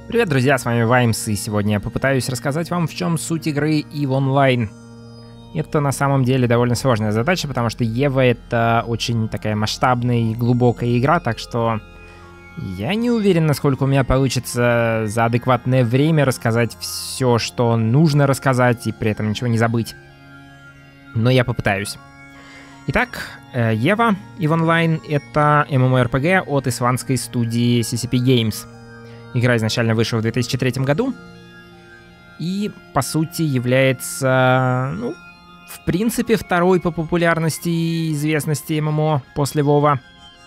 Привет, друзья, с вами Ваймс, и сегодня я попытаюсь рассказать вам, в чем суть игры EVE Online. Это на самом деле довольно сложная задача, потому что EVE — это очень такая масштабная и глубокая игра, так что я не уверен, насколько у меня получится за адекватное время рассказать все, что нужно рассказать, и при этом ничего не забыть. Но я попытаюсь. Итак, EVE Online — это MMORPG от исландской студии CCP Games. Игра изначально вышла в 2003 году и, по сути, является, в принципе, второй по популярности и известности ММО после Вова.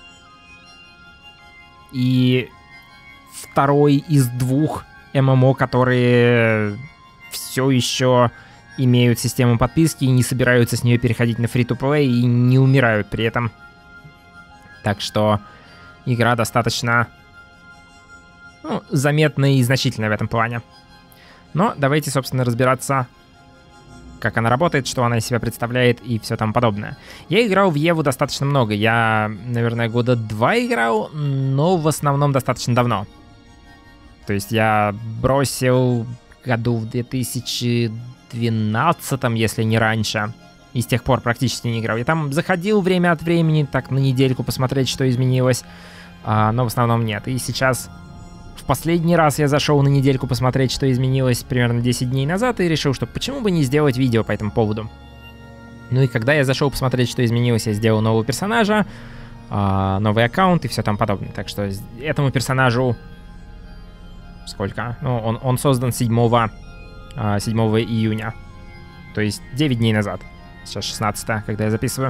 И второй из двух ММО, которые все еще имеют систему подписки и не собираются с нее переходить на фри-то-плей и не умирают при этом. Так что игра достаточно заметная и значительная в этом плане. Но давайте, собственно, разбираться, как она работает, что она из себя представляет и все там подобное. Я играл в EVE достаточно много. Я, наверное, года 2 играл, но в основном достаточно давно. То есть я бросил году в 2012, если не раньше. И с тех пор практически не играл. Я там заходил время от времени, так на недельку посмотреть, что изменилось. Но в основном нет. И сейчас... В последний раз я зашел на недельку посмотреть, что изменилось примерно 10 дней назад, и решил, что почему бы не сделать видео по этому поводу. Ну и когда я зашел посмотреть, что изменилось, я сделал нового персонажа, новый аккаунт и все там подобное. Так что этому персонажу... Сколько? Ну, он создан 7 июня. То есть 9 дней назад. Сейчас 16, когда я записываю.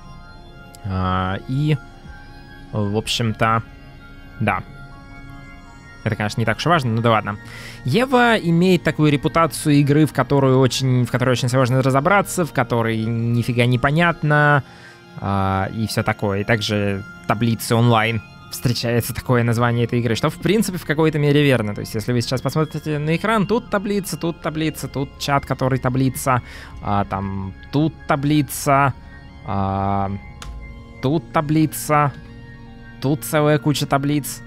И, в общем-то, да. Это, конечно, не так уж и важно, но да ладно. EVE имеет такую репутацию игры, в которой очень сложно разобраться, в которой нифига не понятно, и все такое. И также таблицы онлайн встречается такое название этой игры, что в принципе в какой-то мере верно. То есть если вы сейчас посмотрите на экран, тут таблица, тут чат, который таблица, там тут таблица, тут таблица, тут целая куча таблиц.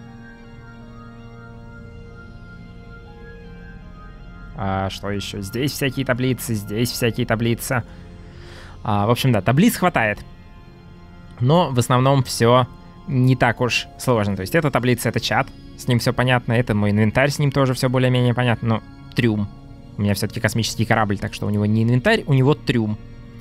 Что еще? Здесь всякие таблицы, здесь всякие таблицы. В общем, да, таблиц хватает. Но в основном все не так уж сложно. То есть эта таблица — это чат, с ним все понятно. Это мой инвентарь, с ним тоже все более-менее понятно. Но трюм. У меня все-таки космический корабль, так что у него не инвентарь, у него трюм.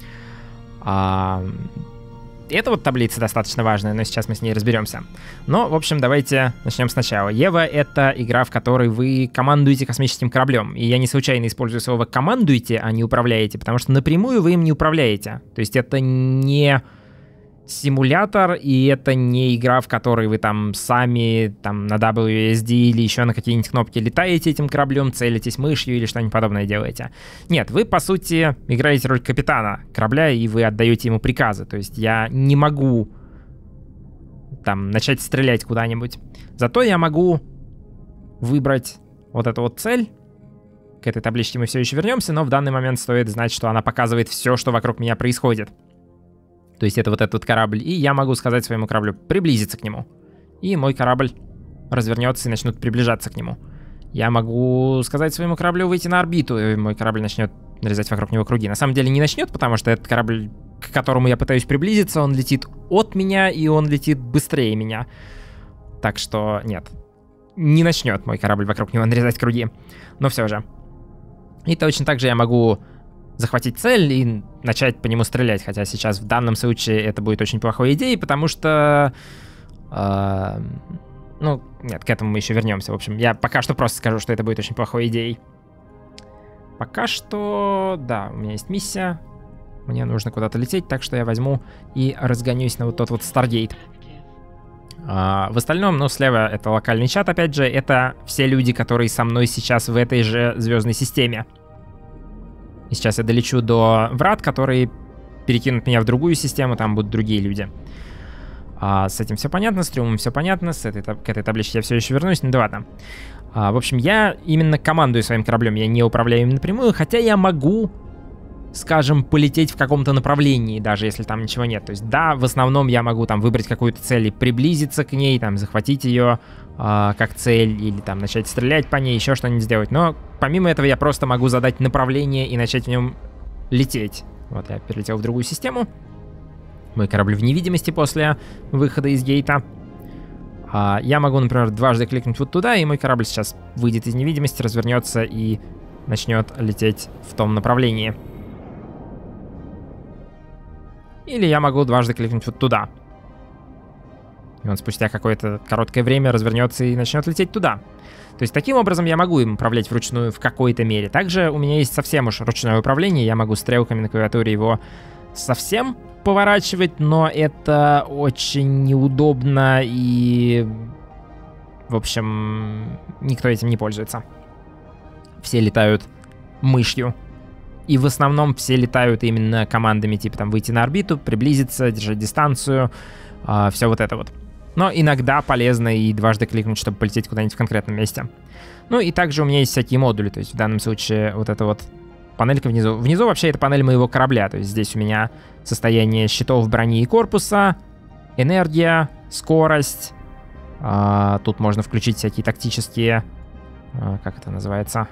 Эта вот таблица достаточно важная, но сейчас мы с ней разберемся. Но, в общем, давайте начнем сначала. EVE — это игра, в которой вы командуете космическим кораблем. И я не случайно использую слово «командуете», а не «управляете», потому что напрямую вы им не управляете. То есть это не симулятор, и это не игра, в которой вы там сами там на WSD или еще на какие-нибудь кнопки летаете этим кораблем, целитесь мышью или что-нибудь подобное делаете. Нет, вы, по сути, играете роль капитана корабля, и вы отдаете ему приказы. То есть я не могу там начать стрелять куда-нибудь. Зато я могу выбрать вот эту вот цель. К этой табличке мы все еще вернемся, но в данный момент стоит знать, что она показывает все, что вокруг меня происходит. То есть это вот этот корабль, и я могу сказать своему кораблю приблизиться к нему. И мой корабль развернется и начнет приближаться к нему. Я могу сказать своему кораблю выйти на орбиту, и мой корабль начнет нарезать вокруг него круги. На самом деле не начнет, потому что этот корабль, к которому я пытаюсь приблизиться, он летит от меня, и он летит быстрее меня. Так что нет, не начнет мой корабль вокруг него нарезать круги. Но все же. И точно так же я могу захватить цель и начать по нему стрелять. Хотя сейчас в данном случае это будет очень плохой идеей, потому что... нет, к этому мы еще вернемся. В общем, я пока что просто скажу, что это будет очень плохой идеей. Пока что... Да, у меня есть миссия. Мне нужно куда-то лететь, так что я возьму и разгонюсь на вот тот вот Старгейт. В остальном, слева это локальный чат, опять же. Это все люди, которые со мной сейчас в этой же звездной системе. И сейчас я долечу до врат, которые перекинут меня в другую систему, там будут другие люди. С этим все понятно, с трюмом все понятно, к этой табличке я все еще вернусь, да ладно. В общем, я именно командую своим кораблем, я не управляю им напрямую, хотя я могу скажем, полететь в каком-то направлении, даже если там ничего нет. То есть, да, в основном я могу там выбрать какую-то цель и приблизиться к ней, там, захватить ее как цель, или там начать стрелять по ней, еще что-нибудь сделать. Но помимо этого я просто могу задать направление и начать в нем лететь. Вот я перелетел в другую систему. Мой корабль в невидимости после выхода из гейта. Я могу, например, дважды кликнуть вот туда, и мой корабль сейчас выйдет из невидимости, развернется и начнет лететь в том направлении. Или я могу дважды кликнуть вот туда. И он спустя какое-то короткое время развернется и начнет лететь туда. То есть таким образом я могу им управлять вручную в какой-то мере. Также у меня есть совсем уж ручное управление. Я могу стрелками на клавиатуре его совсем поворачивать, но это очень неудобно и... В общем, никто этим не пользуется. Все летают мышью. И в основном все летают именно командами, типа там выйти на орбиту, приблизиться, держать дистанцию, все вот это вот. Но иногда полезно и дважды кликнуть, чтобы полететь куда-нибудь в конкретном месте. Ну и также у меня есть всякие модули, то есть в данном случае вот эта вот панелька внизу. Внизу вообще это панель моего корабля, то есть здесь у меня состояние щитов, брони и корпуса, энергия, скорость. Тут можно включить всякие тактические, как это называется,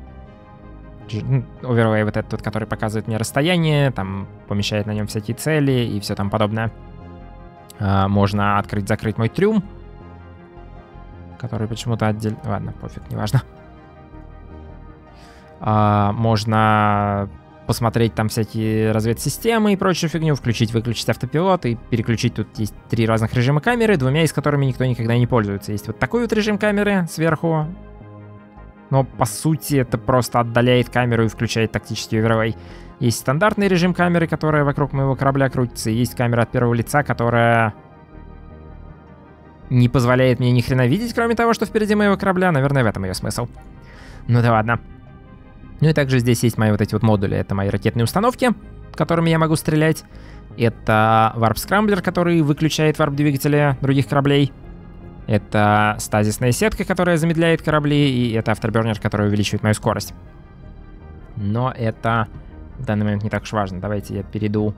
оверлей вот этот, который показывает мне расстояние, там помещает на нем всякие цели и все там подобное. Можно открыть-закрыть мой трюм, который почему-то отдельно... Ладно, пофиг, неважно. Можно посмотреть там всякие разведсистемы и прочую фигню, включить-выключить автопилот и переключить. Тут есть 3 разных режима камеры, 2 из которыми никто никогда не пользуется. Есть вот такой вот режим камеры сверху, но по сути это просто отдаляет камеру и включает тактический оверлей. Есть стандартный режим камеры, которая вокруг моего корабля крутится, и есть камера от первого лица, которая не позволяет мне ни хрена видеть, кроме того, что впереди моего корабля. Наверное, в этом ее смысл. Ну да ладно. Ну и также здесь есть мои вот эти вот модули. Это мои ракетные установки, которыми я могу стрелять. Это варп-скрамблер, который выключает варп-двигатели других кораблей. Это стазисная сетка, которая замедляет корабли. И это автобернер, который увеличивает мою скорость. Но это в данный момент не так уж важно. Давайте я перейду.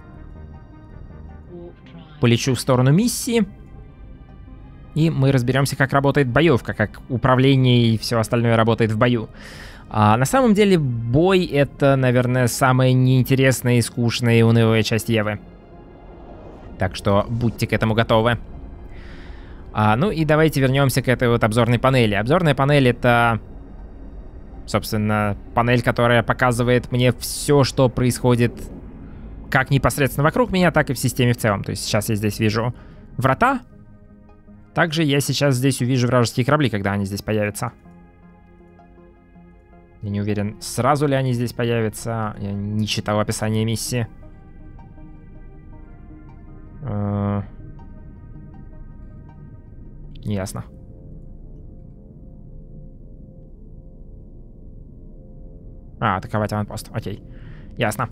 Полечу в сторону миссии. И мы разберемся, как работает боевка, как управление и все остальное работает в бою. На самом деле бой — это, наверное, самая неинтересная и скучная и унылая часть Евы. Так что будьте к этому готовы. Ну и давайте вернемся к этой вот обзорной панели. Обзорная панель — это, собственно, панель, которая показывает мне все, что происходит как непосредственно вокруг меня, так и в системе в целом. То есть сейчас я здесь вижу врата. Также я сейчас здесь увижу вражеские корабли, когда они здесь появятся. Я не уверен, сразу ли они здесь появятся. Я не читал описание миссии. Ясно. Атаковать аванпост. Окей. Ясно.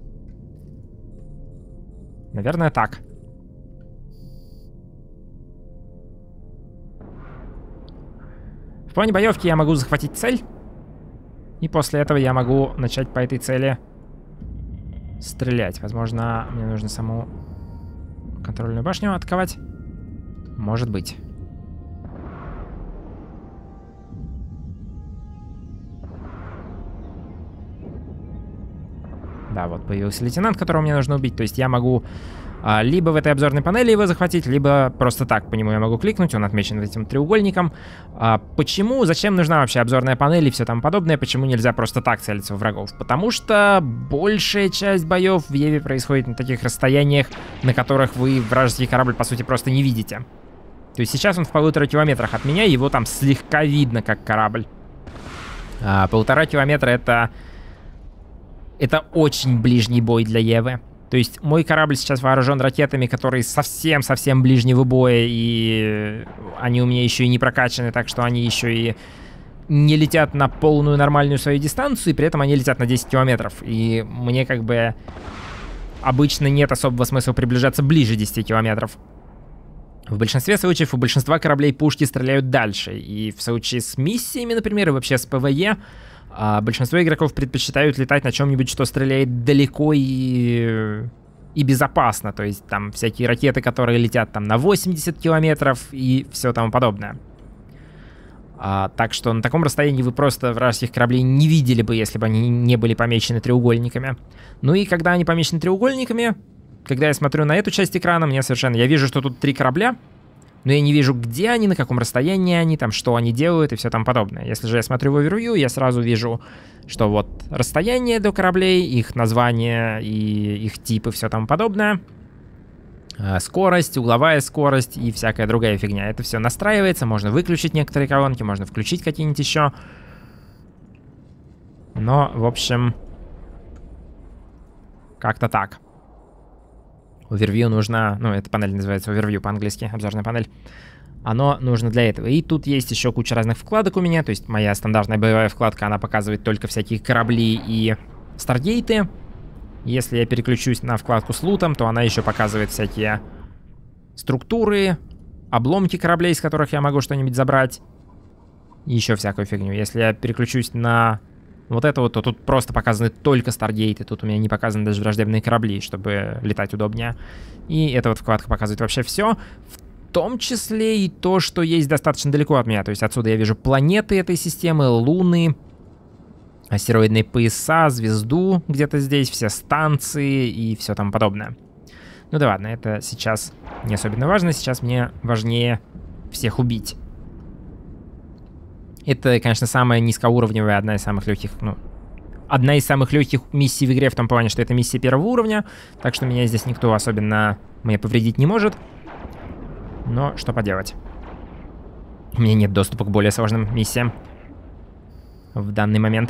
Наверное, так. В плане боевки я могу захватить цель. И после этого я могу начать по этой цели стрелять. Возможно, мне нужно саму контрольную башню атаковать. Может быть. Да, вот появился лейтенант, которого мне нужно убить. То есть я могу либо в этой обзорной панели его захватить, либо просто так по нему я могу кликнуть. Он отмечен этим треугольником. Почему? Зачем нужна вообще обзорная панель и все там подобное? Почему нельзя просто так целиться в врагов? Потому что большая часть боев в Еве происходит на таких расстояниях, на которых вы вражеский корабль, по сути, просто не видите. То есть сейчас он в 1,5 километрах от меня, его там слегка видно, как корабль. 1,5 километра это очень ближний бой для Евы. То есть мой корабль сейчас вооружен ракетами, которые совсем-совсем ближнего боя, и они у меня еще и не прокачаны, так что они еще и не летят на полную нормальную свою дистанцию, и при этом они летят на 10 километров. И мне как бы обычно нет особого смысла приближаться ближе 10 километров. В большинстве случаев у большинства кораблей пушки стреляют дальше, и в случае с миссиями, например, и вообще с ПВЕ, А большинство игроков предпочитают летать на чем-нибудь, что стреляет далеко и безопасно. То есть там всякие ракеты, которые летят там на 80 километров и все тому подобное. Так что на таком расстоянии вы просто вражеских кораблей не видели бы, если бы они не были помечены треугольниками. Ну и когда они помечены треугольниками, когда я смотрю на эту часть экрана, я вижу, что тут 3 корабля, но я не вижу, где они, на каком расстоянии они, там, что они делают и все там подобное. Если же я смотрю в овервью, я сразу вижу, что вот расстояние до кораблей, их название и их тип и все там подобное. Скорость, угловая скорость и всякая другая фигня. Это все настраивается, можно выключить некоторые колонки, можно включить какие-нибудь еще. Но, в общем, как-то так. Overview нужно, ну, эта панель называется Overview по-английски, обзорная панель. Оно нужно для этого. И тут есть еще куча разных вкладок у меня, то есть моя стандартная боевая вкладка, она показывает только всякие корабли и старгейты. Если я переключусь на вкладку с лутом, то она еще показывает всякие структуры, обломки кораблей, из которых я могу что-нибудь забрать. И еще всякую фигню. Если я переключусь на вот это вот, то тут просто показаны только старгейты. Тут у меня не показаны даже враждебные корабли, чтобы летать удобнее. И эта вот вкладка показывает вообще все. В том числе и то, что есть достаточно далеко от меня. То есть отсюда я вижу планеты этой системы, луны, астероидные пояса, звезду где-то здесь, все станции и все там подобное. Ну да ладно, это сейчас не особенно важно. Сейчас мне важнее всех убить. Это, конечно, самая низкоуровневая, одна из самых легких, одна из самых легких миссий в игре в том плане, что это миссия первого уровня. Так что меня здесь никто особенно мне повредить не может. Но что поделать. У меня нет доступа к более сложным миссиям в данный момент.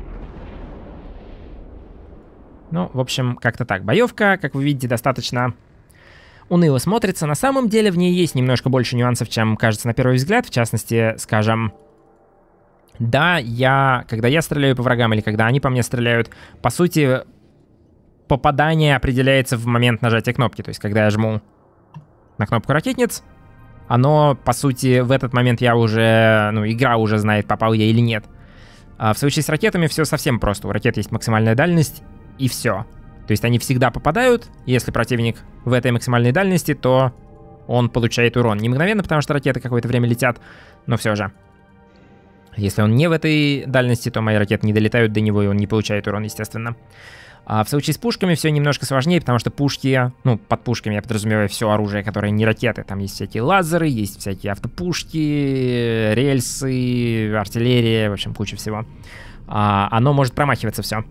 Ну, в общем, как-то так. Боевка, как вы видите, достаточно уныло смотрится. На самом деле в ней есть немножко больше нюансов, чем кажется на первый взгляд. В частности, скажем, да, когда я стреляю по врагам или когда они по мне стреляют, по сути, попадание определяется в момент нажатия кнопки. То есть, когда я жму на кнопку ракетниц, оно, по сути, в этот момент я уже, игра уже знает, попал я или нет. А в случае с ракетами все совсем просто. У ракет есть максимальная дальность, и все. То есть они всегда попадают. Если противник в этой максимальной дальности, то он получает урон. Не мгновенно, потому что ракеты какое-то время летят, но все же. Если он не в этой дальности, то мои ракеты не долетают до него, и он не получает урон, естественно. А в случае с пушками все немножко сложнее, потому что пушки, под пушками я подразумеваю все оружие, которое не ракеты. Там есть всякие лазеры, есть всякие автопушки, рельсы, артиллерия, в общем, куча всего. Оно может промахиваться все.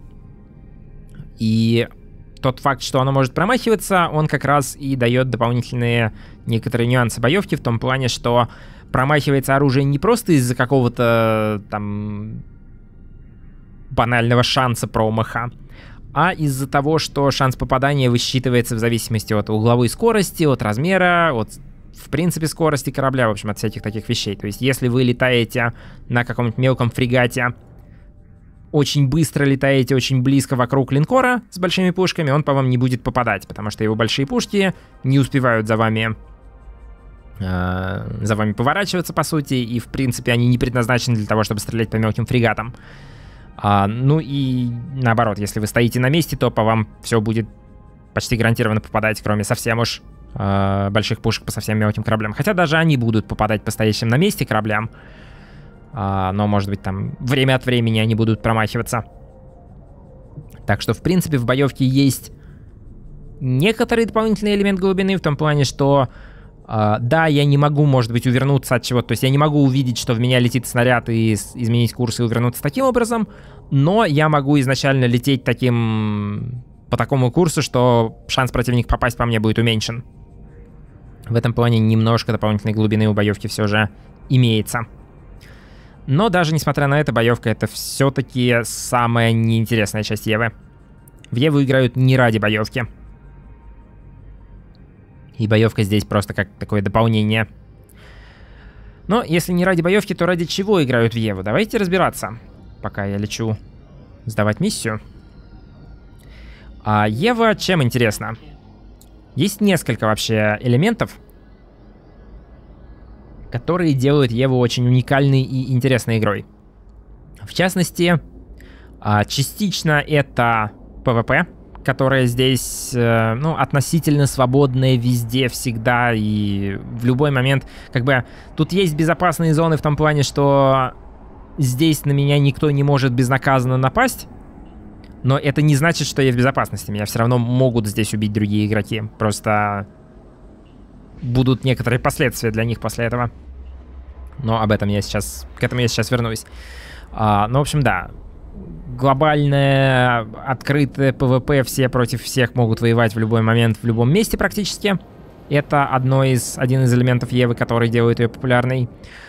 И тот факт, что оно может промахиваться, он как раз и дает дополнительные некоторые нюансы боевки в том плане, что промахивается оружие не просто из-за какого-то там банального шанса промаха, а из-за того, что шанс попадания высчитывается в зависимости от угловой скорости, от размера, от, в принципе, скорости корабля, в общем, от всяких таких вещей. То есть, если вы летаете на каком-нибудь мелком фрегате, очень быстро летаете очень близко вокруг линкора с большими пушками, он по вам не будет попадать, потому что его большие пушки не успевают за вами поворачиваться, по сути, и, в принципе, они не предназначены для того, чтобы стрелять по мелким фрегатам. Ну и наоборот, если вы стоите на месте, то по вам все будет почти гарантированно попадать, кроме совсем уж больших пушек по совсем мелким кораблям. Хотя даже они будут попадать по стоящим на месте кораблям, но, может быть, там время от времени они будут промахиваться. Так что, в принципе, в боевке есть некоторый дополнительный элемент глубины в том плане, что да, я не могу, может быть, увернуться от чего-то. То есть я не могу увидеть, что в меня летит снаряд и изменить курс и увернуться таким образом. Но я могу изначально лететь по такому курсу, что шанс противника попасть по мне будет уменьшен. В этом плане немножко дополнительной глубины у боевки все же имеется. Но даже несмотря на это, боевка — это все-таки самая неинтересная часть Евы. В Еву играют не ради боевки. И боевка здесь просто как такое дополнение. Но если не ради боевки, то ради чего играют в Еву? Давайте разбираться, пока я лечу сдавать миссию. Ева чем интересна? Есть несколько вообще элементов, которые делают Еву очень уникальной и интересной игрой. В частности, Частично это PvP, которое здесь, ну, относительно свободное везде, всегда и в любой момент. Как бы тут есть безопасные зоны в том плане, что здесь на меня никто не может безнаказанно напасть, но это не значит, что я в безопасности. Меня все равно могут здесь убить другие игроки. Просто будут некоторые последствия для них после этого. Но об этом я сейчас, к этому я сейчас вернусь. Ну, в общем, да. Глобальное, открытое PvP, все против всех могут воевать в любой момент, в любом месте практически. Это один из элементов Евы, который делает ее популярной.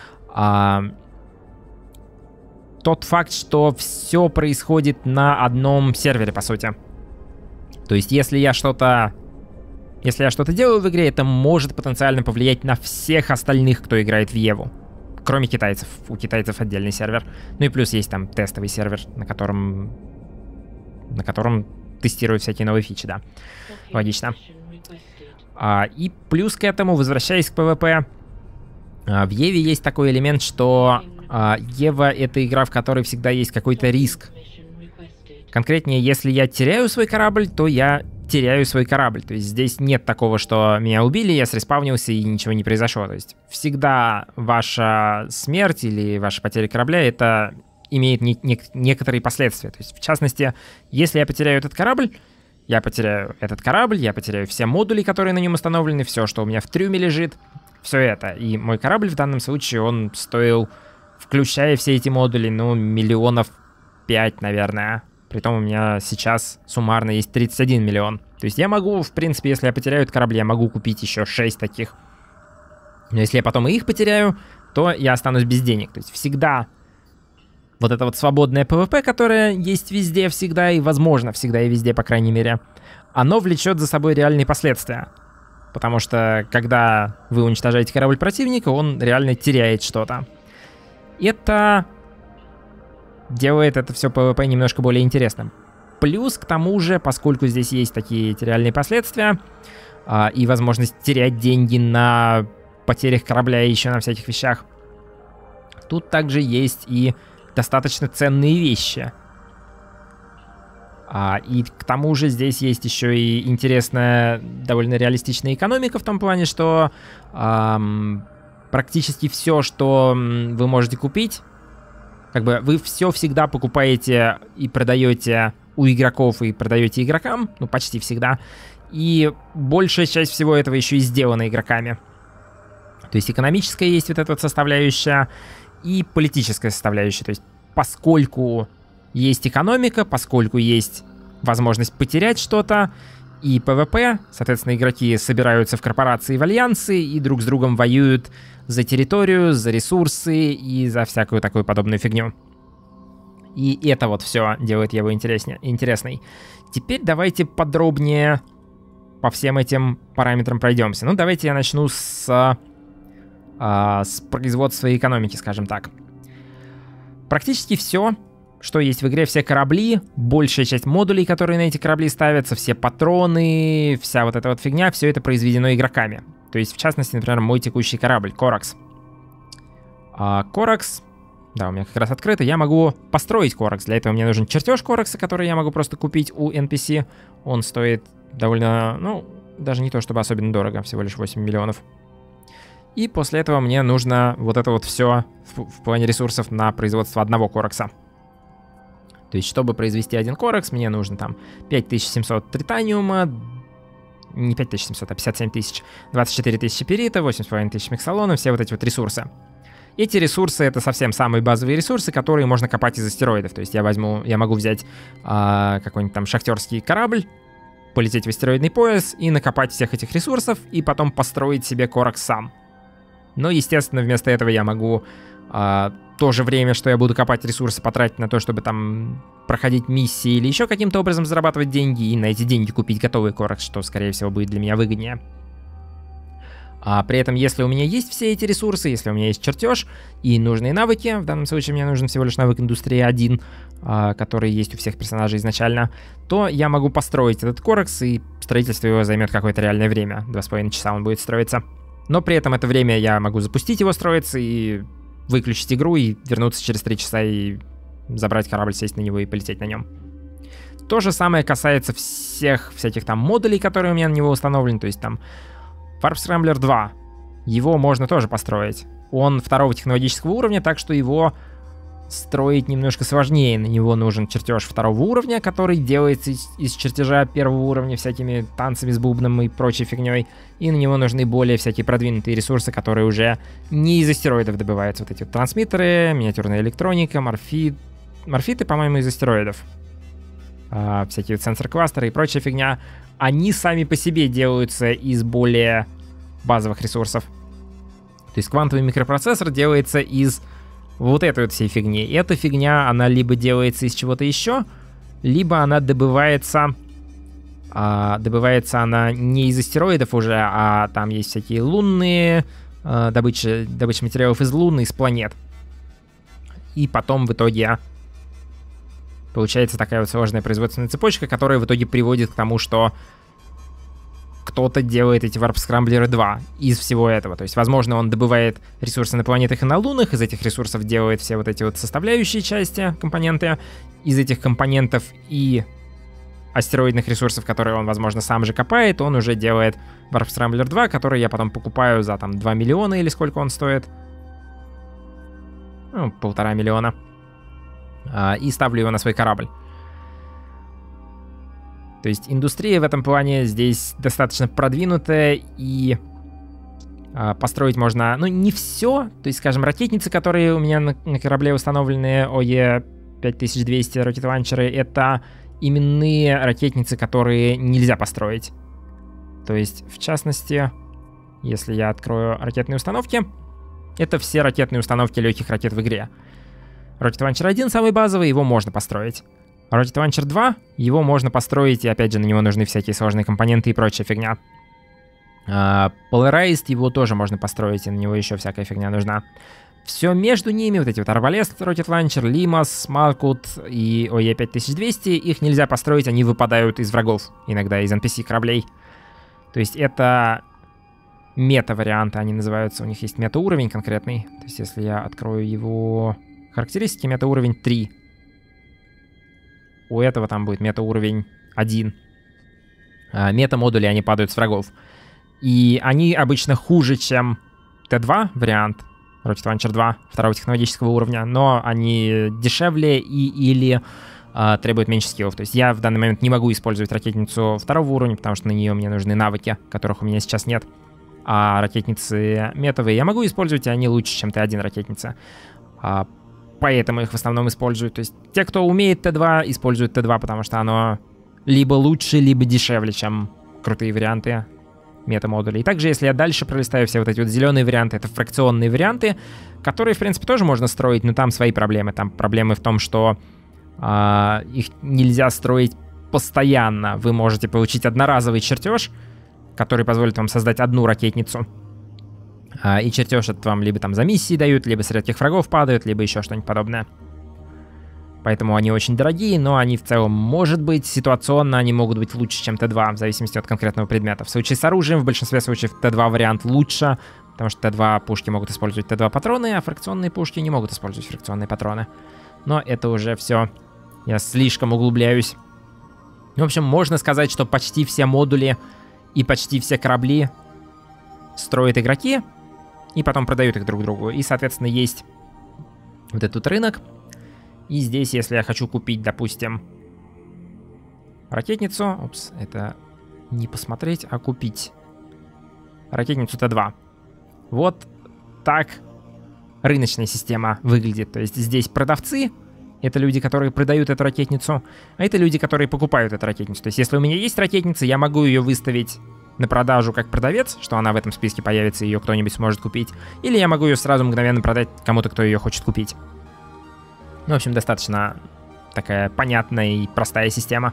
Тот факт, что все происходит на одном сервере, по сути. То есть, если я что-то делаю в игре, это может потенциально повлиять на всех остальных, кто играет в Еву. Кроме китайцев. У китайцев отдельный сервер. Ну и плюс есть там тестовый сервер, на котором тестируют всякие новые фичи, да. Логично. И плюс к этому, возвращаясь к PvP, в Еве есть такой элемент, что Ева — это игра, в которой всегда есть какой-то риск. Конкретнее, если я теряю свой корабль, то я теряю свой корабль. То есть здесь нет такого, что меня убили, я среспавнился и ничего не произошло. То есть всегда ваша смерть или ваша потеря корабля — это имеет некоторые последствия. То есть в частности, если я потеряю этот корабль, я потеряю все модули, которые на нем установлены, все, что у меня в трюме лежит, все это. И мой корабль в данном случае, он стоил, включая все эти модули, ну, 5 миллионов, наверное. Притом у меня сейчас суммарно есть 31 миллион. То есть я могу, в принципе, если я потеряю этот корабль, я могу купить еще 6 таких. Но если я потом и их потеряю, то я останусь без денег. То есть всегда вот это вот свободное PvP, которое есть везде всегда и, возможно, всегда и везде, по крайней мере, оно влечет за собой реальные последствия. Потому что, когда вы уничтожаете корабль противника, он реально теряет что-то. Это делает это все PvP немножко более интересным. Плюс, к тому же, поскольку здесь есть такие эти реальные последствия и возможность терять деньги на потерях корабля и еще на всяких вещах, тут также есть и достаточно ценные вещи. И к тому же здесь есть еще и интересная, довольно реалистичная экономика в том плане, что практически все, что вы можете купить, как бы вы все всегда покупаете и продаете у игроков и продаете игрокам, ну почти всегда, и большая часть всего этого еще и сделана игроками. То есть экономическая есть вот эта вот составляющая и политическая составляющая. То есть поскольку есть экономика, поскольку есть возможность потерять что-то, и PvP, соответственно, игроки собираются в корпорации, в альянсы и друг с другом воюют за территорию, за ресурсы и за всякую такую подобную фигню. И это вот все делает его интересной. Теперь давайте подробнее по всем этим параметрам пройдемся. Ну, давайте я начну с производства и экономики, скажем так. Практически все, что есть в игре, все корабли, большая часть модулей, которые на эти корабли ставятся, все патроны, вся вот эта вот фигня, все это произведено игроками. То есть, в частности, например, мой текущий корабль, Коракс. Коракс, да, у меня как раз открыто, я могу построить Коракс. Для этого мне нужен чертеж Коракса, который я могу просто купить у NPC. Он стоит довольно, ну, даже не то чтобы особенно дорого, всего лишь 8 миллионов. И после этого мне нужно вот это вот все в плане ресурсов на производство одного Коракса. То есть, чтобы произвести один Коракс, мне нужно там 5700 тританиума, не 5700, а 57 тысяч, 24 тысячи перита, 8,5 тысяч миксалона, все вот эти вот ресурсы. Эти ресурсы — это совсем самые базовые ресурсы, которые можно копать из астероидов. То есть я могу взять какой-нибудь там шахтерский корабль, полететь в астероидный пояс и накопать всех этих ресурсов, и потом построить себе Коракс сам. Но, естественно, вместо этого я могу то же время, что я буду копать ресурсы, потратить на то, чтобы там проходить миссии или еще каким-то образом зарабатывать деньги, и на эти деньги купить готовый Коракс, что, скорее всего, будет для меня выгоднее. При этом, если у меня есть все эти ресурсы, если у меня есть чертеж и нужные навыки, в данном случае мне нужен всего лишь навык индустрии 1, который есть у всех персонажей изначально, то я могу построить этот Коракс, и строительство его займет какое-то реальное время. 2,5 часа он будет строиться. Но при этом это время я могу запустить его строиться и выключить игру и вернуться через 3 часа и забрать корабль, сесть на него и полететь на нем. То же самое касается всех всяких там модулей, которые у меня на него установлены. То есть там Warp Scrambler 2. Его можно тоже построить. Он 2-го технологического уровня, так что его строить немножко сложнее. На него нужен чертеж 2-го уровня, который делается из чертежа 1-го уровня всякими танцами с бубном и прочей фигней. И на него нужны более всякие продвинутые ресурсы, которые уже не из астероидов добываются. Вот эти вот трансмиттеры, миниатюрная электроника, морфиты, по-моему, из астероидов. Всякие сенсор-кластеры и прочая фигня. Они сами по себе делаются из более базовых ресурсов. То есть квантовый микропроцессор делается из вот этой вот всей фигни. И эта фигня, она либо делается из чего-то еще, либо она добывается... добывается она не из астероидов уже, а там есть всякие лунные... добыча материалов из Луны, из планет. И потом в итоге получается такая вот сложная производственная цепочка, которая в итоге приводит к тому, что кто-то делает эти Warp Scrambler 2 из всего этого. То есть, возможно, он добывает ресурсы на планетах и на Лунах, из этих ресурсов делает все вот эти вот составляющие части, компоненты. Из этих компонентов и астероидных ресурсов, которые он, возможно, сам же копает, он уже делает Warp Scrambler 2, который я потом покупаю за там 2 миллиона или сколько он стоит. Ну, 1,5 миллиона. И ставлю его на свой корабль. То есть индустрия в этом плане здесь достаточно продвинутая, и построить можно, ну, не все. То есть, скажем, ракетницы, которые у меня на корабле установлены, OE-5200 ракет-ланчеры, это именные ракетницы, которые нельзя построить. То есть, в частности, если я открою ракетные установки, это все ракетные установки легких ракет в игре. Rocket Launcher 1 самый базовый, его можно построить. Rocket Launcher 2, его можно построить, и опять же на него нужны всякие сложные компоненты и прочая фигня. Polarized, его тоже можно построить, и на него еще всякая фигня нужна. Все между ними, вот эти вот Arbalest, Rocket Launcher, Limas, Malkut и OE-5200, их нельзя построить, они выпадают из врагов, иногда из NPC кораблей. То есть это мета-варианты, они называются, у них есть мета-уровень конкретный. То есть если я открою его характеристики, мета-уровень 3. У этого там будет мета-уровень 1. Мета-модули, они падают с врагов. И они обычно хуже, чем Т2 вариант, Rocket Launcher 2, 2-го технологического уровня, но они дешевле или требуют меньше скиллов. То есть я в данный момент не могу использовать ракетницу 2-го уровня, потому что на нее мне нужны навыки, которых у меня сейчас нет. А ракетницы метовые я могу использовать, и они лучше, чем Т1 ракетница. Поэтому их в основном используют. То есть те, кто умеет Т2, используют Т2, потому что оно либо лучше, либо дешевле, чем крутые варианты мета-модулей. И также, если я дальше пролистаю все вот эти вот зеленые варианты, это фракционные варианты, которые, в принципе, тоже можно строить, но там свои проблемы. Там проблемы в том, что их нельзя строить постоянно. Вы можете получить одноразовый чертеж, который позволит вам создать одну ракетницу. И чертеж этот вам либо там за миссии дают, либо с редких врагов падают, либо еще что-нибудь подобное. Поэтому они очень дорогие, но они в целом, может быть, ситуационно они могут быть лучше, чем Т2, в зависимости от конкретного предмета. В случае с оружием, в большинстве случаев Т2 вариант лучше, потому что Т2 пушки могут использовать Т2 патроны, а фракционные пушки не могут использовать фракционные патроны. Но это уже все, я слишком углубляюсь. В общем, можно сказать, что почти все модули и почти все корабли строят игроки, и потом продают их друг другу. И, соответственно, есть вот этот рынок. И здесь, если я хочу купить, допустим, ракетницу... Упс, это не посмотреть, а купить. Ракетницу Т2. Вот так рыночная система выглядит. То есть здесь продавцы, это люди, которые продают эту ракетницу, а это люди, которые покупают эту ракетницу. То есть если у меня есть ракетница, я могу ее выставить на продажу как продавец, что она в этом списке появится, и ее кто-нибудь сможет купить. Или я могу ее сразу мгновенно продать кому-то, кто ее хочет купить. Ну, в общем, достаточно такая понятная и простая система.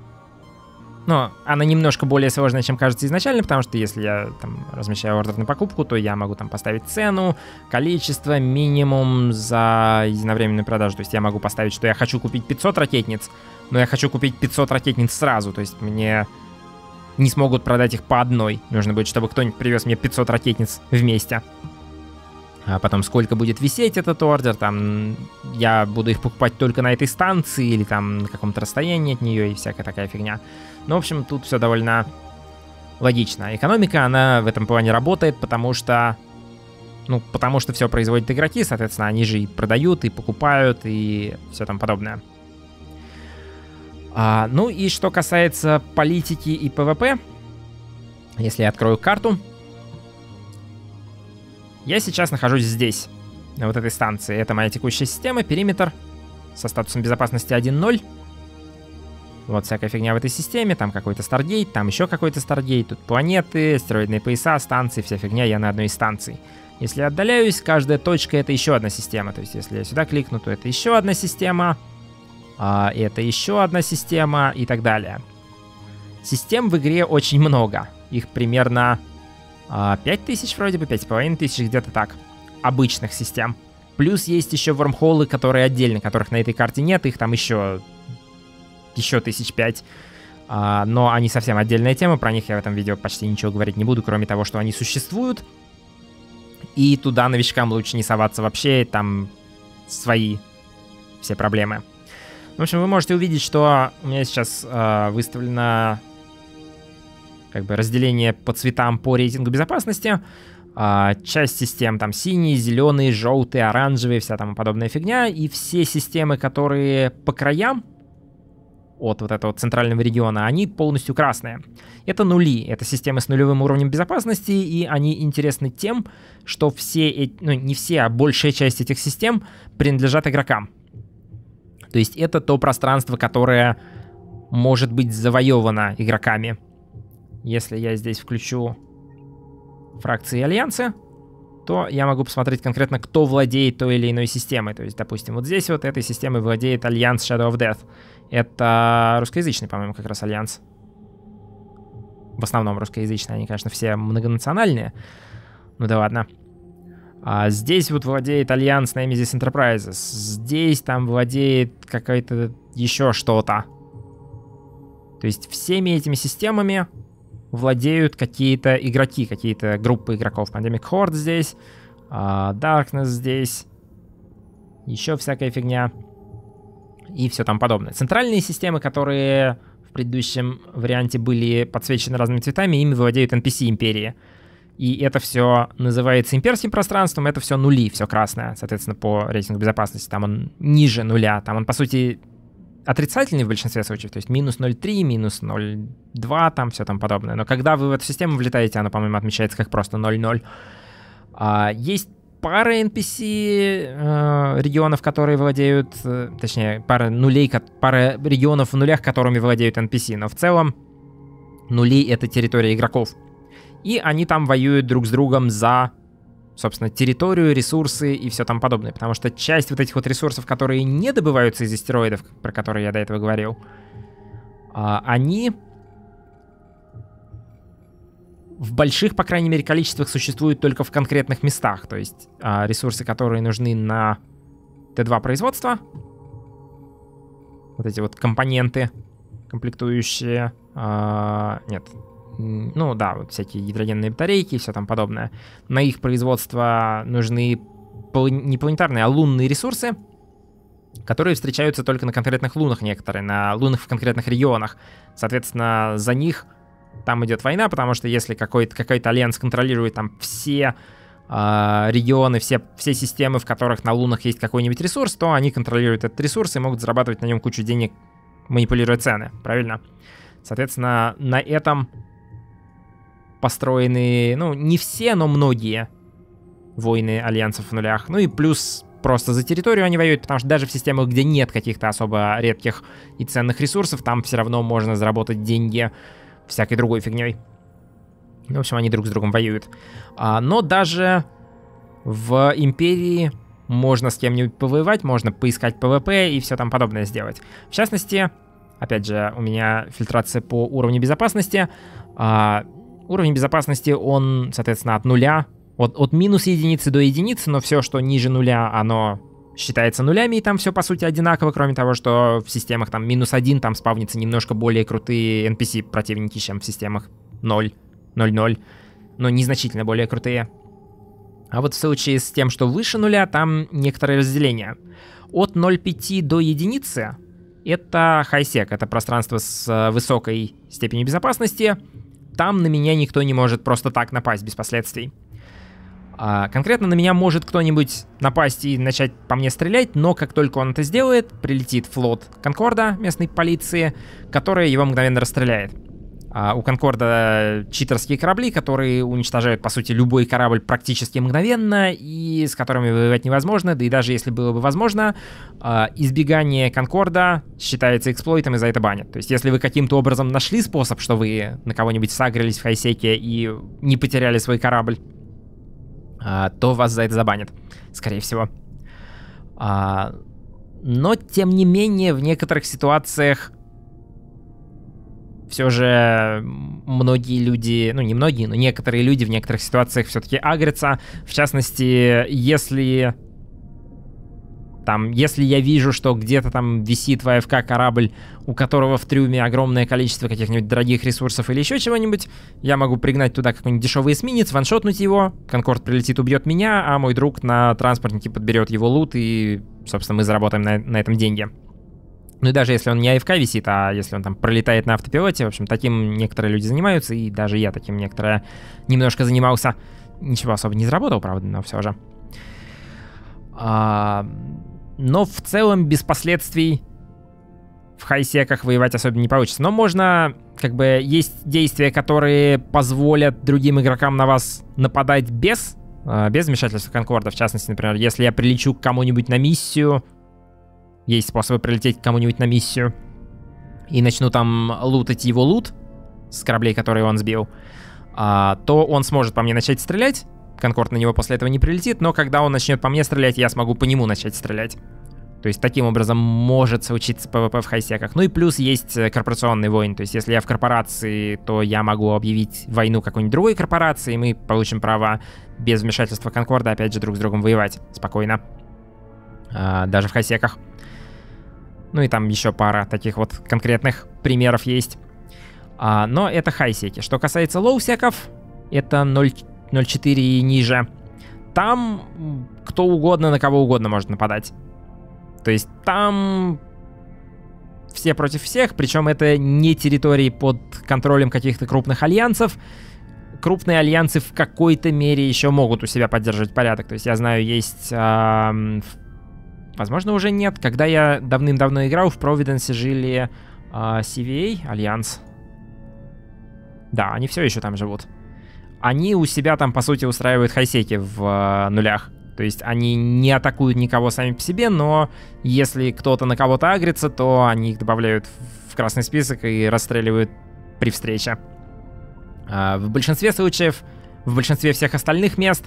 Но она немножко более сложная, чем кажется изначально, потому что если я там размещаю ордер на покупку, то я могу там поставить цену, количество, минимум за единовременную продажу. То есть я могу поставить, что я хочу купить 500 ракетниц, но я хочу купить 500 ракетниц сразу. То есть мне не смогут продать их по одной. Нужно будет, чтобы кто-нибудь привез мне 500 ракетниц вместе. А потом, сколько будет висеть этот ордер, там, я буду их покупать только на этой станции или там на каком-то расстоянии от нее и всякая такая фигня. Ну, в общем, тут все довольно логично. Экономика, она в этом плане работает, потому что все производят игроки, соответственно, они же и продают, и покупают, и все там подобное. Ну и что касается политики и ПВП, если я открою карту, я сейчас нахожусь здесь, на вот этой станции. Это моя текущая система, периметр со статусом безопасности 1.0. Вот всякая фигня в этой системе, там какой-то Старгейт, там еще какой-то Старгейт, тут планеты, астероидные пояса, станции, вся фигня, я на одной из станций. Если я отдаляюсь, каждая точка — это еще одна система. То есть если я сюда кликну, то это еще одна система, это еще одна система и так далее. Систем в игре очень много. Их примерно 5000 вроде бы, 5500, где-то так. Обычных систем. Плюс есть еще вормхолы, которые отдельно, которых на этой карте нет. Их там еще 1005. Но они совсем отдельная тема. Про них я в этом видео почти ничего говорить не буду, кроме того, что они существуют. И туда новичкам лучше не соваться вообще. Там свои все проблемы. В общем, вы можете увидеть, что у меня сейчас выставлено как бы разделение по цветам по рейтингу безопасности. Часть систем там синие, зеленые, желтые, оранжевые, вся там подобная фигня. И все системы, которые по краям от вот этого центрального региона, они полностью красные. Это нули, это системы с нулевым уровнем безопасности, и они интересны тем, что все, не все, а большая часть этих систем принадлежат игрокам. То есть это то пространство, которое может быть завоевано игроками. Если я здесь включу фракции и альянсы, то я могу посмотреть конкретно, кто владеет той или иной системой. То есть, допустим, вот здесь вот этой системой владеет Альянс Shadow of Death. Это русскоязычный, по-моему, как раз Альянс. В основном русскоязычные. Они, конечно, все многонациональные. Ну да ладно. Здесь вот владеет Альянс Nemesis Enterprises. Здесь там владеет какое-то еще что-то. То есть всеми этими системами владеют какие-то игроки, какие-то группы игроков. Pandemic Horde здесь, Darkness здесь, еще всякая фигня и все там подобное. Центральные системы, которые в предыдущем варианте были подсвечены разными цветами, ими владеют NPC Империи. И это все называется имперским пространством, это все нули, все красное, соответственно, по рейтингу безопасности. Там он ниже нуля, там он, по сути, отрицательный в большинстве случаев, то есть минус 0.3, минус 0.2, там все там подобное. Но когда вы в эту систему влетаете, она, по-моему, отмечается как просто 0.0. Есть пара NPC регионов, которые владеют, точнее, пара регионов в нулях, которыми владеют NPC, но в целом нули — это территория игроков. И они там воюют друг с другом за, собственно, территорию, ресурсы и все там подобное. Потому что часть вот этих вот ресурсов, которые не добываются из астероидов, про которые я до этого говорил, они в больших, по крайней мере, количествах существуют только в конкретных местах. То есть ресурсы, которые нужны на Т2 производство, вот эти вот компоненты, комплектующие, нет, ну да, вот всякие гидрогенные батарейки и все там подобное. На их производство нужны не планетарные, а лунные ресурсы, которые встречаются только на конкретных лунах некоторые, на лунах в конкретных регионах. Соответственно, за них там идет война, потому что если какой-то альянс контролирует там все регионы, все системы, в которых на лунах есть какой-нибудь ресурс, то они контролируют этот ресурс и могут зарабатывать на нем кучу денег, манипулируя цены, правильно? Соответственно, на этом построены, ну, не все, но многие войны альянсов в нулях. Ну и плюс просто за территорию они воюют, потому что даже в системах, где нет каких-то особо редких и ценных ресурсов, там все равно можно заработать деньги всякой другой фигней. В общем, они друг с другом воюют. Но даже в Империи можно с кем-нибудь повоевать, можно поискать ПВП и все там подобное сделать. В частности, опять же, у меня фильтрация по уровню безопасности. Уровень безопасности, он, соответственно, от нуля, от минус единицы до единицы, но все, что ниже нуля, оно считается нулями, и там все, по сути, одинаково, кроме того, что в системах там минус 1, там спавнится немножко более крутые NPC-противники, чем в системах 0, 0, 0, но незначительно более крутые. А вот в случае с тем, что выше нуля, там некоторое разделение. От 0,5 до единицы — это хайсек, это пространство с высокой степенью безопасности. Там на меня никто не может просто так напасть без последствий. Конкретно на меня может кто-нибудь напасть и начать по мне стрелять, но как только он это сделает, прилетит флот Конкорда, местной полиции, которая его мгновенно расстреляет. У Конкорда читерские корабли, которые уничтожают, по сути, любой корабль практически мгновенно, и с которыми воевать невозможно, да и даже если было бы возможно, избегание Конкорда считается эксплойтом и за это банят. То есть если вы каким-то образом нашли способ, что вы на кого-нибудь сагрились в хайсеке и не потеряли свой корабль, то вас за это забанят, скорее всего. Но, тем не менее, в некоторых ситуациях все же многие люди, ну не многие, но некоторые люди в некоторых ситуациях все-таки агрятся. В частности, если я вижу, что где-то там висит в АФК корабль, у которого в трюме огромное количество каких-нибудь дорогих ресурсов или еще чего-нибудь, я могу пригнать туда какой-нибудь дешевый эсминец, ваншотнуть его, Конкорд прилетит, убьет меня, а мой друг на транспортнике подберет его лут, и, собственно, мы заработаем на этом деньги. Ну и даже если он не АФК висит, а если он там пролетает на автопилоте, в общем, таким некоторые люди занимаются, и даже я таким немножко занимался. Ничего особо не заработал, правда, но все же. Но в целом без последствий в хайсеках воевать особенно не получится. Но можно, есть действия, которые позволят другим игрокам на вас нападать без вмешательства Конкорда. В частности, например, если я прилечу к кому-нибудь на миссию, есть способы прилететь к кому-нибудь на миссию, и начну там лутать его лут с кораблей, которые он сбил, то он сможет по мне начать стрелять. Конкорд на него после этого не прилетит, но когда он начнет по мне стрелять, я смогу по нему начать стрелять. То есть таким образом может случиться ПВП в хайсеках. Ну и плюс есть корпорационный войн. То есть если я в корпорации, то я могу объявить войну какой-нибудь другой корпорации, и мы получим право без вмешательства Конкорда опять же друг с другом воевать спокойно. Даже в хайсеках. Ну и там еще пара таких вот конкретных примеров есть. Но это хайсеки. Что касается лоусеков, это 0.4 и ниже. Там кто угодно на кого угодно может нападать. То есть там все против всех, причем это не территории под контролем каких-то крупных альянсов. Крупные альянсы в какой-то мере еще могут у себя поддерживать порядок. То есть я знаю, есть... возможно, уже нет. Когда я давным-давно играл, в Провиденсе жили CVA, Альянс. Да, они все еще там живут. Они у себя там, по сути, устраивают хайсеки в нулях. То есть они не атакуют никого сами по себе, но если кто-то на кого-то агрится, то они их добавляют в красный список и расстреливают при встрече. В большинстве случаев, в большинстве всех остальных мест,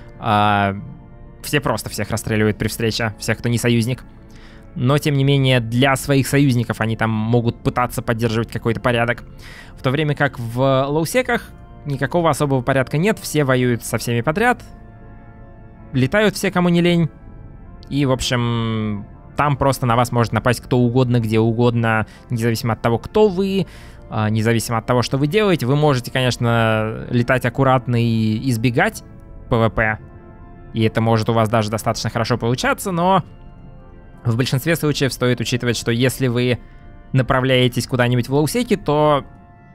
все просто всех расстреливают при встрече, всех, кто не союзник. Но, тем не менее, для своих союзников они там могут пытаться поддерживать какой-то порядок. В то время как в лоусеках никакого особого порядка нет, все воюют со всеми подряд, летают все, кому не лень. И, в общем, там просто на вас может напасть кто угодно, где угодно, независимо от того, кто вы, независимо от того, что вы делаете. Вы можете, конечно, летать аккуратно и избегать ПВП, и это может у вас даже достаточно хорошо получаться, но в большинстве случаев стоит учитывать, что если вы направляетесь куда-нибудь в лоусеки, то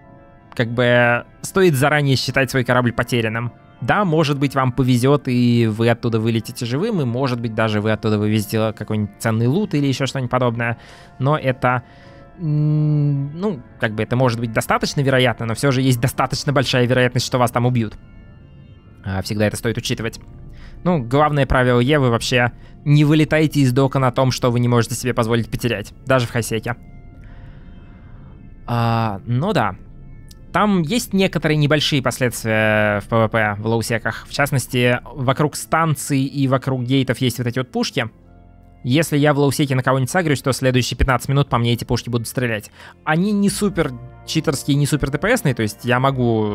стоит заранее считать свой корабль потерянным. Да, может быть, вам повезет, и вы оттуда вылетите живым, и может быть, даже вы оттуда вывезете какой-нибудь ценный лут или еще что-нибудь подобное. Но это, это может быть достаточно вероятно, но все же есть достаточно большая вероятность, что вас там убьют. Всегда это стоит учитывать. Главное правило Евы вообще: не вылетайте из дока на том, что вы не можете себе позволить потерять, даже в хайсеке. Ну да. Там есть некоторые небольшие последствия в ПВП в лоусеках. В частности, вокруг станций и вокруг гейтов есть вот эти вот пушки. Если я в лоусеке на кого-нибудь сагрюсь, то следующие 15 минут по мне эти пушки будут стрелять. Они не супер читерские, не супер ТПСные, то есть я могу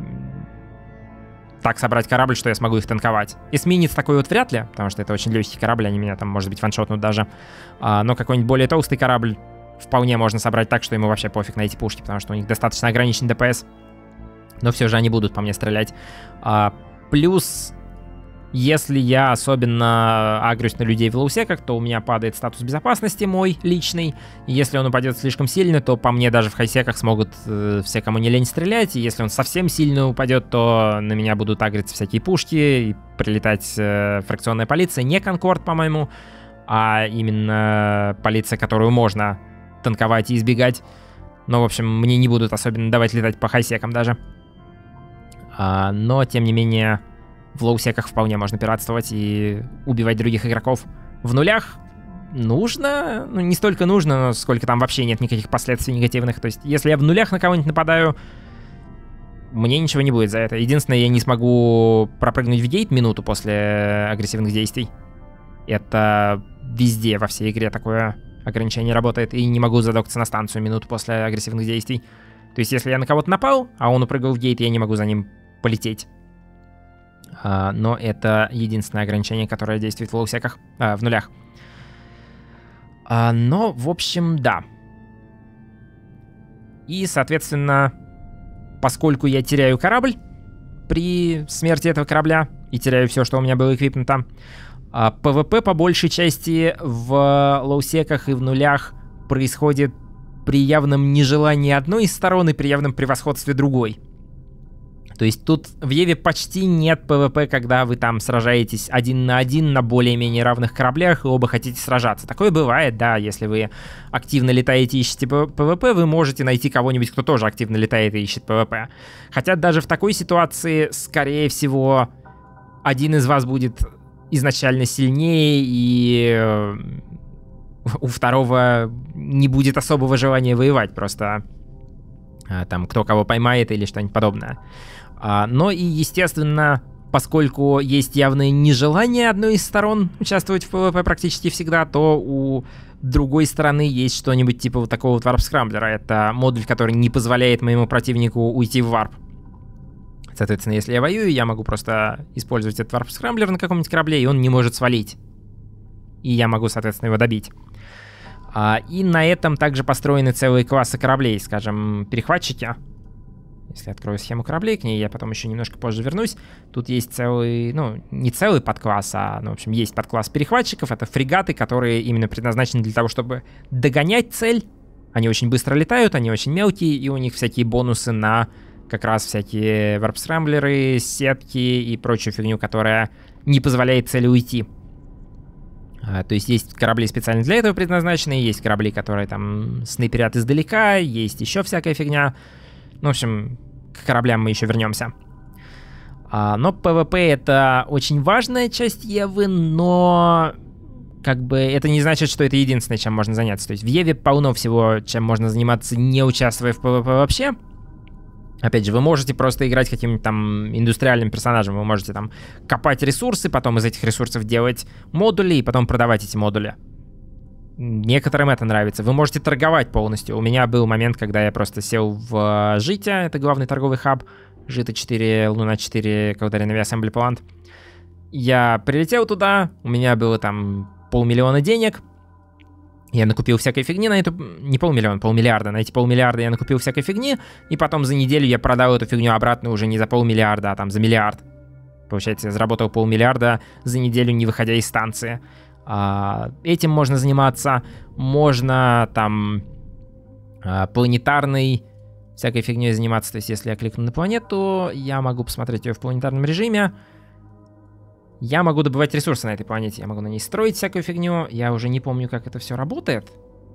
так собрать корабль, что я смогу их танковать. Эсминец такой вот вряд ли, потому что это очень легкий корабль, они меня там, может быть, ваншотнут даже. Но какой-нибудь более толстый корабль вполне можно собрать так, что ему вообще пофиг на эти пушки, потому что у них достаточно ограниченный ДПС. Но все же они будут по мне стрелять. Плюс Если я особенно агрюсь на людей в лоусеках, то у меня падает статус безопасности мой личный. И если он упадет слишком сильно, то по мне даже в хайсеках смогут все, кому не лень, стрелять. И если он совсем сильно упадет, то на меня будут агриться всякие пушки и прилетать фракционная полиция. Не Конкорд, по-моему, а именно полиция, которую можно танковать и избегать. Но, в общем, мне не будут особенно давать летать по хайсекам даже. Но, тем не менее, в лоусеках вполне можно пиратствовать и убивать других игроков. В нулях нужно, ну не столько нужно, сколько там вообще нет никаких последствий негативных. То есть, если я в нулях на кого-нибудь нападаю, мне ничего не будет за это. Единственное, я не смогу пропрыгнуть в гейт минуту после агрессивных действий. Это везде, во всей игре такое ограничение работает. И не могу задокаться на станцию минуту после агрессивных действий. То есть, если я на кого-то напал, а он упрыгал в гейт, я не могу за ним полететь. Но это единственное ограничение, которое действует в лоусеках, в нулях. Но, в общем, да. И, соответственно, поскольку я теряю корабль при смерти этого корабля и теряю все, что у меня было эквипнуто, ПВП по большей части в лоусеках и в нулях происходит при явном нежелании одной из сторон и при явном превосходстве другой. То есть тут в Еве почти нет ПВП, когда вы там сражаетесь 1 на 1 на более-менее равных кораблях и оба хотите сражаться. Такое бывает, да, если вы активно летаете и ищете ПВП, вы можете найти кого-нибудь, кто тоже активно летает и ищет ПВП. Хотя даже в такой ситуации, скорее всего, один из вас будет изначально сильнее, и у второго не будет особого желания воевать, просто там кто кого поймает или что-нибудь подобное. Но и, естественно, поскольку есть явное нежелание одной из сторон участвовать в PvP практически всегда, то у другой стороны есть что-нибудь типа вот такого вот варп-скрамблера. Это модуль, который не позволяет моему противнику уйти в варп. Соответственно, если я воюю, я могу просто использовать этот варп-скрамблер на каком-нибудь корабле, и он не может свалить. И я могу, соответственно, его добить. И на этом также построены целые классы кораблей, скажем, перехватчики. Если открою схему кораблей, к ней я потом еще немножко позже вернусь. Тут есть целый, ну, не целый подкласс, в общем, есть подкласс перехватчиков. Это фрегаты, которые именно предназначены для того, чтобы догонять цель. Они очень быстро летают, они очень мелкие, и у них всякие бонусы на как раз всякие варп-скрамблеры, сетки и прочую фигню, которая не позволяет цели уйти. То есть есть корабли специально для этого предназначенные, есть корабли, которые там снайперят издалека, есть еще всякая фигня. Ну, в общем, к кораблям мы еще вернемся. Но PvP это очень важная часть Евы, но как бы это не значит, что это единственное, чем можно заняться. То есть в Еве полно всего, чем можно заниматься, не участвуя в PvP вообще. Опять же, вы можете просто играть каким-нибудь там индустриальным персонажем, вы можете там копать ресурсы, потом из этих ресурсов делать модули и потом продавать эти модули. Некоторым это нравится. Вы можете торговать полностью. У меня был момент, когда я просто сел в Житя, это главный торговый хаб, Жита 4, Луна 4, Caudaria Navy Assembly Plant. Я прилетел туда, у меня было там 500 000 денег. Я накупил всякой фигни на эту... Не 500 000, 500 000. На эти 500 000 я накупил всякой фигни, и потом за неделю я продал эту фигню обратно уже не за 500 000, а там за 1 миллиард. Получается, я заработал 500 000 за неделю, не выходя из станции. Этим можно заниматься. Можно там планетарной всякой фигней заниматься. То есть, если я кликну на планету, я могу посмотреть ее в планетарном режиме. Я могу добывать ресурсы на этой планете, я могу на ней строить всякую фигню. Я уже не помню, как это все работает.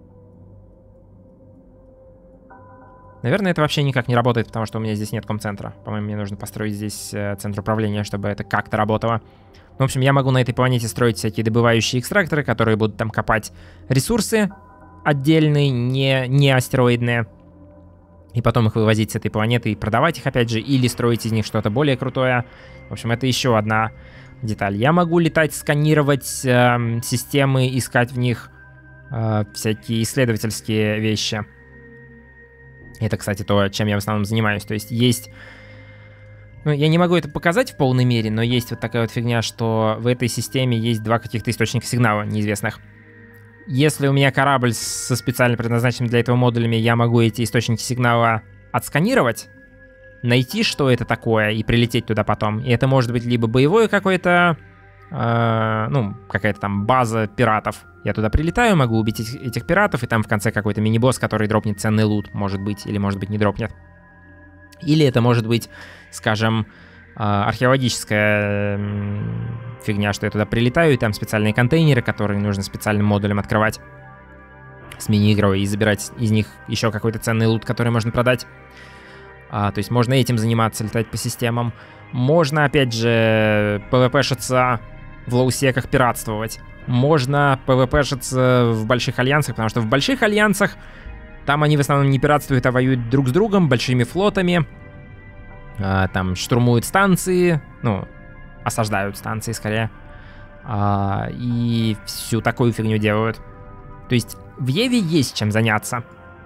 Наверное, это вообще никак не работает, потому что у меня здесь нет комцентра. По-моему, мне нужно построить здесь центр управления, чтобы это как-то работало. В общем, я могу на этой планете строить всякие добывающие экстракторы, которые будут там копать ресурсы отдельные, не астероидные. И потом их вывозить с этой планеты и продавать их опять же, или строить из них что-то более крутое. В общем, это еще одна деталь. Я могу летать, сканировать системы, искать в них всякие исследовательские вещи. Это, кстати, то, чем я в основном занимаюсь. То есть есть... Ну, я не могу это показать в полной мере, но есть вот такая вот фигня, что в этой системе есть два каких-то источника сигнала неизвестных. Если у меня корабль со специально предназначенными для этого модулями, я могу эти источники сигнала отсканировать найти, что это такое, и прилететь туда потом. И это может быть либо боевое какое-то, ну, какая-то там база пиратов. Я туда прилетаю, могу убить этих пиратов, и там в конце какой-то мини-босс, который дропнет ценный лут, может быть, или может быть не дропнет. Или это может быть, скажем, археологическая фигня, что я туда прилетаю, и там специальные контейнеры, которые нужно специальным модулем открывать с мини-игрой и забирать из них еще какой-то ценный лут, который можно продать. То есть можно этим заниматься, летать по системам. Можно, опять же, PvP-шиться в лоу-секах, пиратствовать. Можно PvP-шиться в больших альянсах, потому что в больших альянсах там они в основном не пиратствуют, а воюют друг с другом, большими флотами. Там штурмуют станции, ну, осаждают станции скорее. И всю такую фигню делают. То есть в Еве есть чем заняться.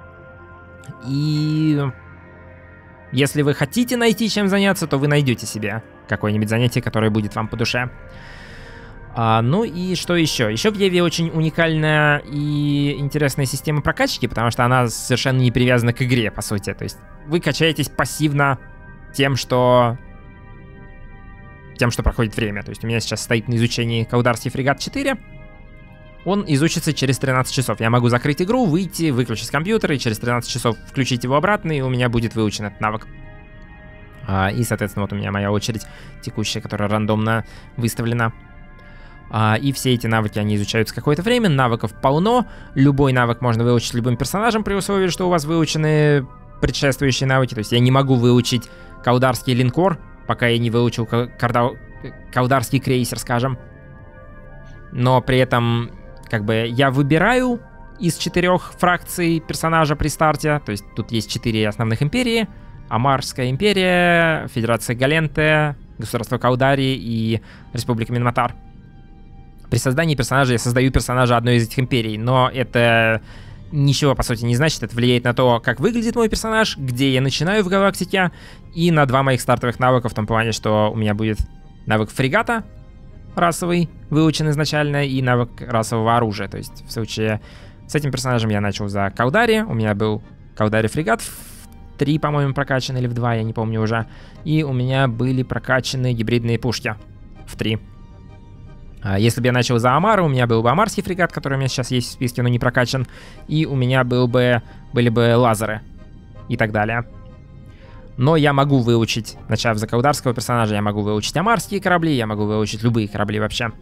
И если вы хотите найти чем заняться, то вы найдете себе какое-нибудь занятие, которое будет вам по душе. Ну и что еще? Еще в Еве очень уникальная и интересная система прокачки, потому что она совершенно не привязана к игре, по сути. То есть вы качаетесь пассивно тем, что проходит время. То есть у меня сейчас стоит на изучении Каударский фрегат 4. Он изучится через 13 часов. Я могу закрыть игру, выйти, выключить компьютер, и через 13 часов включить его обратно, и у меня будет выучен этот навык. И, соответственно, вот у меня моя очередь текущая, которая рандомно выставлена. И все эти навыки, они изучаются какое-то время. Навыков полно. Любой навык можно выучить любым персонажем, при условии, что у вас выучены предшествующие навыки. То есть я не могу выучить Каударский линкор, пока я не выучил Каударский крейсер, скажем. Но при этом как бы я выбираю из 4 фракций персонажа при старте. То есть тут есть 4 основных империи. Амарская империя, Федерация Галенте, Государство Каудари и Республика Минматар. При создании персонажа я создаю персонажа одной из этих империй, но это ничего, по сути, не значит. Это влияет на то, как выглядит мой персонаж, где я начинаю в галактике, и на 2 моих стартовых навыка, в том плане, что у меня будет навык фрегата расовый, выучен изначально, и навык расового оружия. То есть в случае с этим персонажем я начал за Каудари, у меня был Каудари фрегат в 3, по-моему, прокачаны, или в 2, я не помню уже. И у меня были прокачаны гибридные пушки в 3. Если бы я начал за Амара, у меня был бы Амарский фрегат, который у меня сейчас есть в списке, но не прокачан. И у меня были бы лазеры и так далее. Но я могу выучить, начав за каударского персонажа, я могу выучить амарские корабли, я могу выучить любые корабли вообще.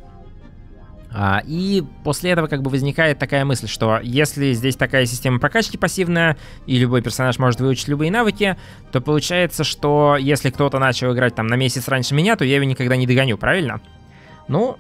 И после этого как бы возникает такая мысль, что если здесь такая система прокачки пассивная, и любой персонаж может выучить любые навыки, то получается, что если кто-то начал играть там на месяц раньше меня, то я его никогда не догоню, правильно? Ну,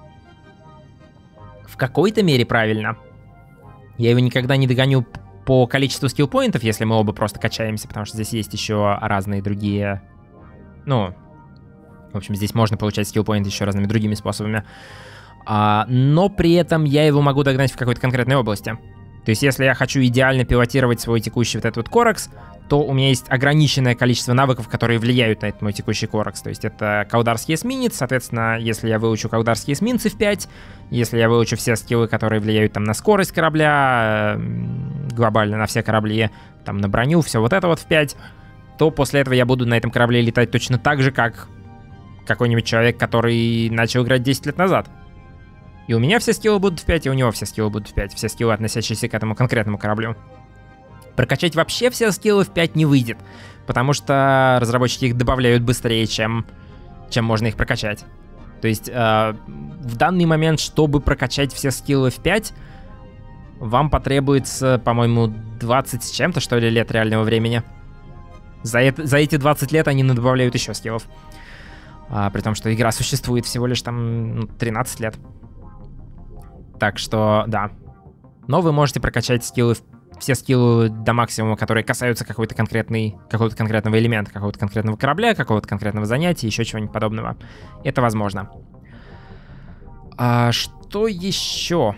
в какой-то мере правильно. Я его никогда не догоню по количеству скиллпоинтов, если мы оба просто качаемся, потому что здесь есть еще разные другие... Ну, в общем, здесь можно получать скиллпоинты еще разными другими способами. Но при этом я его могу догнать в какой-то конкретной области. То есть если я хочу идеально пилотировать свой текущий вот этот вот коракс, то у меня есть ограниченное количество навыков, которые влияют на этот мой текущий коракс. То есть это каударский эсминец, соответственно, если я выучу каударские эсминцы в 5, если я выучу все скиллы, которые влияют там на скорость корабля, глобально на все корабли, там на броню, все вот это вот в 5, то после этого я буду на этом корабле летать точно так же, как какой-нибудь человек, который начал играть 10 лет назад. И у меня все скиллы будут в 5, и у него все скиллы будут в 5. Все скиллы, относящиеся к этому конкретному кораблю. Прокачать вообще все скиллы в 5 не выйдет, потому что разработчики их добавляют быстрее, чем можно их прокачать. То есть в данный момент, чтобы прокачать все скиллы в 5, вам потребуется, по-моему, 20 с чем-то, что ли, лет реального времени. За эти 20 лет они добавляют еще скиллов. При том, что игра существует всего лишь там 13 лет. Так что, да. Но вы можете прокачать скиллы, все скиллы до максимума, которые касаются какого-то конкретного элемента, какого-то конкретного корабля, какого-то конкретного занятия, еще чего-нибудь подобного. Это возможно. Что еще?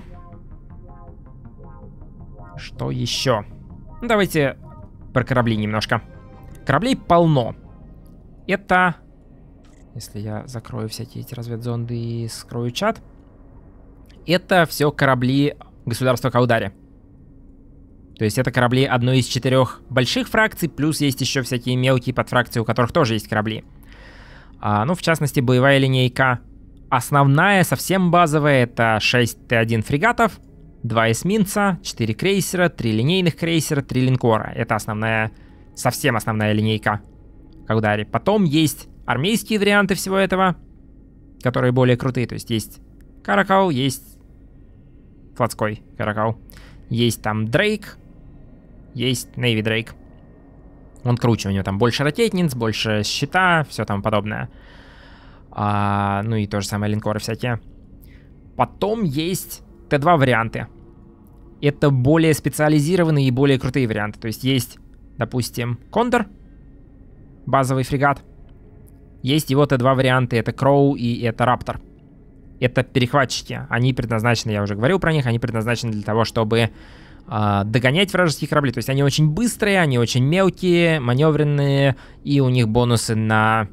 Что еще? Ну, давайте про корабли немножко. Кораблей полно. Это... Если я закрою всякие эти разведзонды и скрою чат. Это все корабли государства Каудари. То есть это корабли одной из 4 больших фракций, плюс есть еще всякие мелкие подфракции, у которых тоже есть корабли. Ну, в частности, боевая линейка основная, совсем базовая, это 6 Т1 фрегатов, 2 эсминца, 4 крейсера, 3 линейных крейсера, 3 линкора. Это основная, совсем основная линейка Каудари. Потом есть армейские варианты всего этого, которые более крутые. То есть есть Каракал, есть флотской Каракал. Есть там Дрейк, есть Navy Дрейк. Он круче, у него там больше ракетниц, больше щита, все там подобное. Ну и то же самое линкоры всякие. Потом есть Т2 варианты. Это более специализированные и более крутые варианты. То есть есть, допустим, Кондор, базовый фрегат. Есть его Т2 варианты, это Кроу и это Раптор. Это перехватчики. Они предназначены, я уже говорил про них, они предназначены для того, чтобы догонять вражеские корабли. То есть они очень быстрые, они очень мелкие, маневренные, и у них бонусы на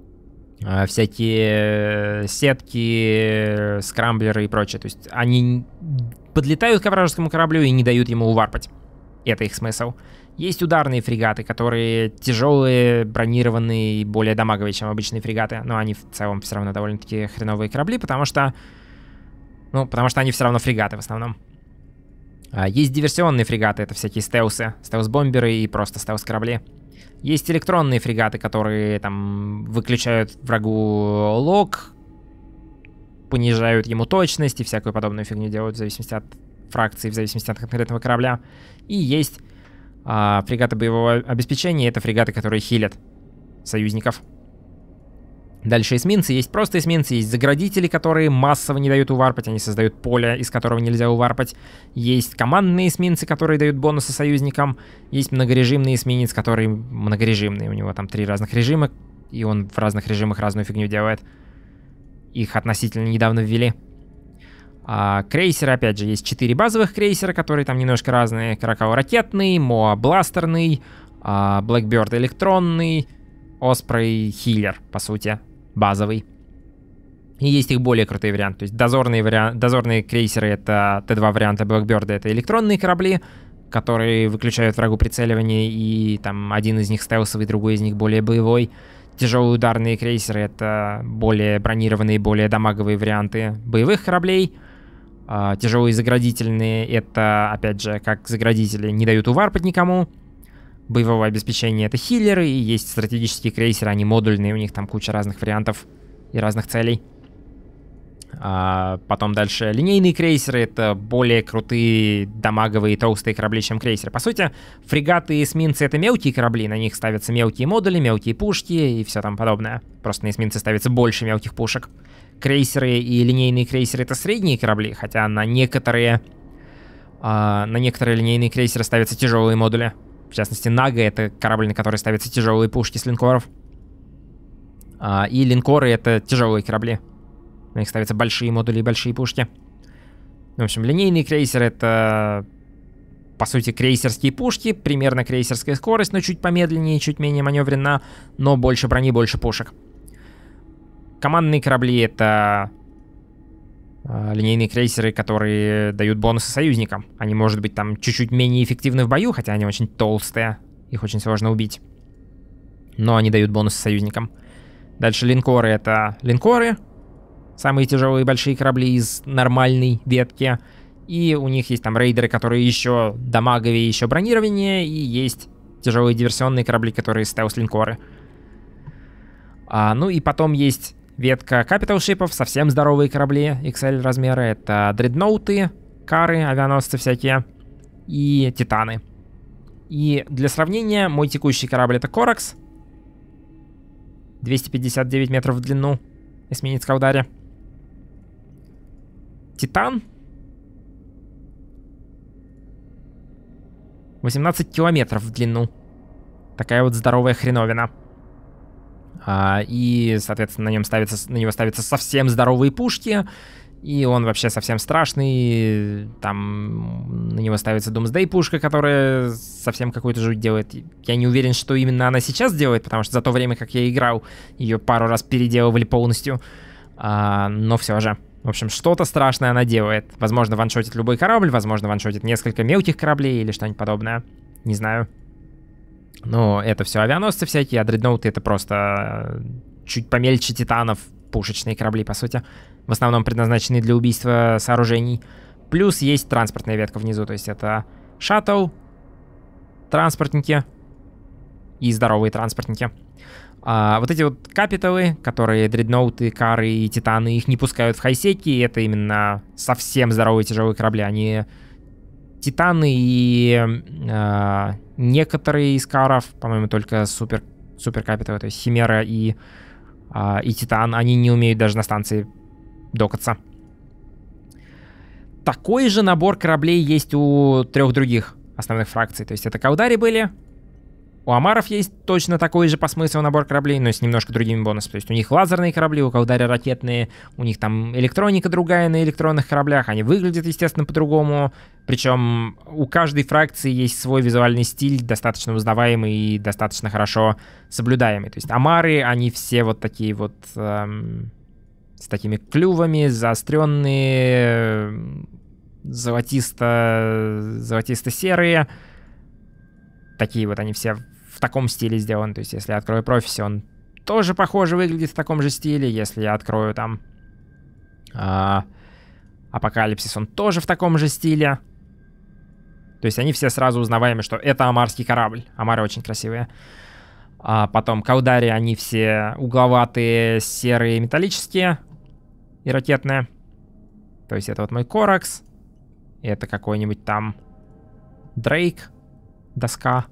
всякие сетки, скрамблеры и прочее. То есть они подлетают к вражескому кораблю и не дают ему уварпать. Это их смысл. Есть ударные фрегаты, которые тяжелые, бронированные и более дамаговые, чем обычные фрегаты. Но они в целом все равно довольно-таки хреновые корабли, потому что они все равно фрегаты в основном. Есть диверсионные фрегаты, это всякие стелсы, стелс-бомберы и просто стелс-корабли. Есть электронные фрегаты, которые там выключают врагу лог, понижают ему точность и всякую подобную фигню делают в зависимости от фракции, в зависимости от конкретного корабля. И есть фрегаты боевого обеспечения, это фрегаты, которые хилят союзников. Дальше эсминцы. Есть просто эсминцы, есть заградители, которые массово не дают уварпать, они создают поле, из которого нельзя уварпать. Есть командные эсминцы, которые дают бонусы союзникам. Есть многорежимный эсминец, который многорежимный, у него там 3 разных режима, и он в разных режимах разную фигню делает. Их относительно недавно ввели. Крейсеры, опять же, есть 4 базовых крейсера, которые там немножко разные. Каракал ракетный, Моа бластерный, Блэкберд электронный, Оспрей хиллер, по сути, базовый. И есть их более крутые варианты. То есть дозорные крейсеры — это Т2 варианта Блэкберда, это электронные корабли, которые выключают врагу прицеливание, и там один из них стелсовый, другой из них более боевой. Тяжелые ударные крейсеры — это более бронированные, более дамаговые варианты боевых кораблей. Тяжелые заградительные — это, опять же, как заградители, не дают уварпать никому. Боевого обеспечения — это хиллеры, и есть стратегические крейсеры, они модульные, у них там куча разных вариантов и разных целей. Потом дальше линейные крейсеры — это более крутые, дамаговые, толстые корабли, чем крейсеры. По сути, фрегаты и эсминцы — это мелкие корабли, на них ставятся мелкие модули, мелкие пушки и все там подобное. Просто на эсминцы ставится больше мелких пушек. Крейсеры и линейные крейсеры — это средние корабли, хотя на некоторые линейные крейсеры ставятся тяжелые модули. В частности, Нага — это корабль, на который ставятся тяжелые пушки с линкоров. И линкоры — это тяжелые корабли. На них ставятся большие модули и большие пушки. В общем, линейные крейсеры — это, по сути, крейсерские пушки. Примерно крейсерская скорость, но чуть помедленнее, чуть менее маневренно, но больше брони, больше пушек. Командные корабли — это линейные крейсеры, которые дают бонусы союзникам. Они, может быть, там чуть-чуть менее эффективны в бою, хотя они очень толстые, их очень сложно убить. Но они дают бонусы союзникам. Дальше линкоры — это линкоры, самые тяжелые большие корабли из нормальной ветки. И у них есть там рейдеры, которые еще дамаговее, еще бронированнее. И есть тяжелые диверсионные корабли, которые стелс-линкоры. Ну и потом есть ветка капитал-шипов, совсем здоровые корабли XL размера. Это дредноуты, кары, авианосцы всякие и титаны. И для сравнения, мой текущий корабль — это Коракс. 259 метров в длину, эсминец Каудари. Титан 18 километров в длину. Такая вот здоровая хреновина. И, соответственно, на него ставятся совсем здоровые пушки. И он вообще совсем страшный. Там на него ставится Doomsday пушка, которая совсем какую-то жуть делает. Я не уверен, что именно она сейчас делает, потому что за то время, как я играл, ее пару раз переделывали полностью. Но все же. В общем, что-то страшное она делает. Возможно, ваншотит любой корабль, возможно, ваншотит несколько мелких кораблей или что-нибудь подобное. Не знаю. Но это все авианосцы всякие, а дредноуты это просто чуть помельче титанов, пушечные корабли, по сути. В основном предназначенные для убийства сооружений. Плюс есть транспортная ветка внизу, то есть это шаттл, транспортники и здоровые транспортники. Вот эти вот капиталы, которые дредноуты, кары и титаны, их не пускают в хайсеки, это именно совсем здоровые тяжелые корабли. Они титаны и некоторые из каров, по-моему, только супер капиталы, то есть химера и титан, они не умеют даже на станции докаться. Такой же набор кораблей есть у 3 других основных фракций, то есть это Каудари были. У Амаров есть точно такой же по смыслу набор кораблей, но с немножко другими бонусами. То есть у них лазерные корабли, у Каудари ракетные, у них там электроника другая на электронных кораблях, они выглядят, естественно, по-другому. Причем у каждой фракции есть свой визуальный стиль, достаточно узнаваемый и достаточно хорошо соблюдаемый. То есть Амары, они все вот такие вот с такими клювами, заостренные, золотисто-серые. Такие вот они все в таком стиле сделаны. То есть если я открою профиси, он тоже похоже выглядит в таком же стиле. Если я открою там Апокалипсис, он тоже в таком же стиле. То есть они все сразу узнаваемы, что это амарский корабль. Амары очень красивые. Потом Каудари, они все угловатые, серые, металлические и ракетные. То есть это вот мой Коракс. Это какой-нибудь там Дрейк. Доска.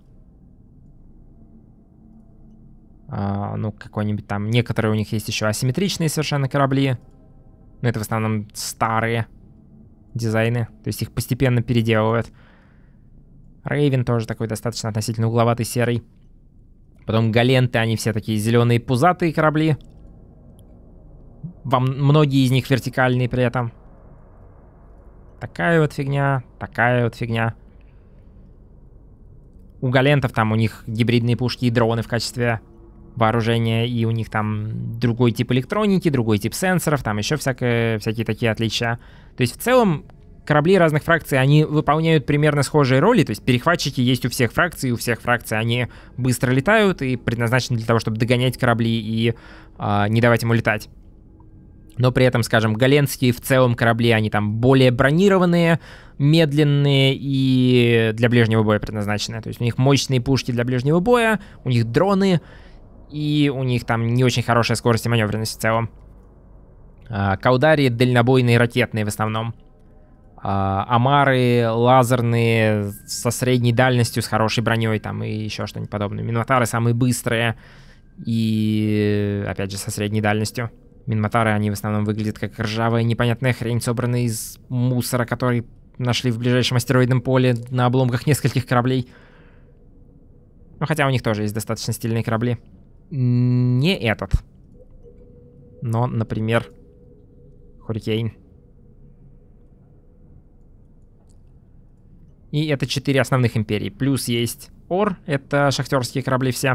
Ну, какой-нибудь там... Некоторые у них есть еще асимметричные совершенно корабли. Но это в основном старые дизайны. То есть их постепенно переделывают. Рейвен тоже такой достаточно относительно угловатый, серый. Потом Галенты, они все такие зеленые пузатые корабли. Многие из них вертикальные при этом. Такая вот фигня, такая вот фигня. У Галентов там у них гибридные пушки и дроны в качестве вооружения, и у них там другой тип электроники, другой тип сенсоров, там еще всякие такие отличия. То есть в целом корабли разных фракций, они выполняют примерно схожие роли, то есть перехватчики есть у всех фракций они быстро летают и предназначены для того, чтобы догонять корабли и не давать ему летать. Но при этом, скажем, галентские в целом корабли, они там более бронированные, медленные и для ближнего боя предназначены. То есть у них мощные пушки для ближнего боя, у них дроны, и у них там не очень хорошая скорость и маневренность в целом. Каудари дальнобойные, ракетные в основном. Амары лазерные со средней дальностью, с хорошей броней там и еще что-нибудь подобное. Минотары самые быстрые и, опять же, со средней дальностью. Минмотары, они в основном выглядят как ржавая непонятная хрень, собранная из мусора, который нашли в ближайшем астероидном поле на обломках нескольких кораблей. Ну, хотя у них тоже есть достаточно стильные корабли. Не этот. Но, например, Hurricane. И это 4 основных империи. Плюс есть Ор, это шахтерские корабли все.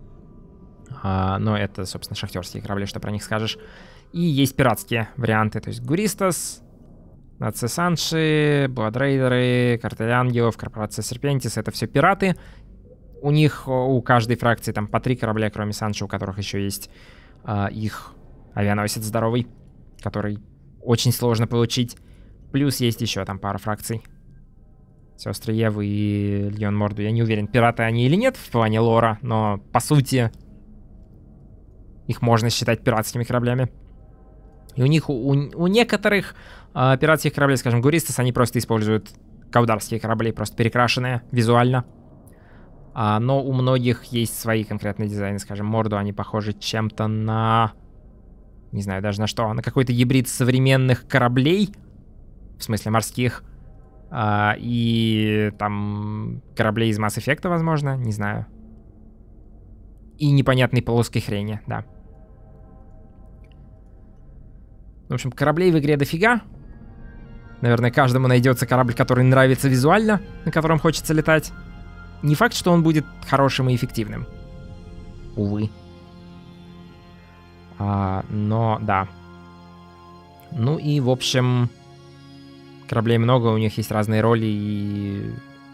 Но это, собственно, шахтерские корабли, что про них скажешь. И есть пиратские варианты, то есть Гуристас, Нация Санши, Бладрейдеры, Картель Ангелов, Корпорация Серпентис, это все пираты. У них, у каждой фракции там по 3 корабля, кроме Санши, у которых еще есть их авианосец здоровый, который очень сложно получить. Плюс есть еще там пара фракций. Сестры Евы и Легион Морду. Я не уверен, пираты они или нет в плане лора, но по сути их можно считать пиратскими кораблями. И у них, у некоторых пиратских кораблей, скажем, Гуристас, они просто используют каударские корабли, просто перекрашенные визуально. Но у многих есть свои конкретные дизайны, скажем, Морду, они похожи чем-то на... Не знаю даже на что. На какой-то гибрид современных кораблей, в смысле морских, и там кораблей из Mass Effect, возможно, не знаю. И непонятной плоской хрени, да. В общем, кораблей в игре дофига. Наверное, каждому найдется корабль, который нравится визуально, на котором хочется летать. Не факт, что он будет хорошим и эффективным. Увы. Но, да. Ну и, в общем, кораблей много, у них есть разные роли, и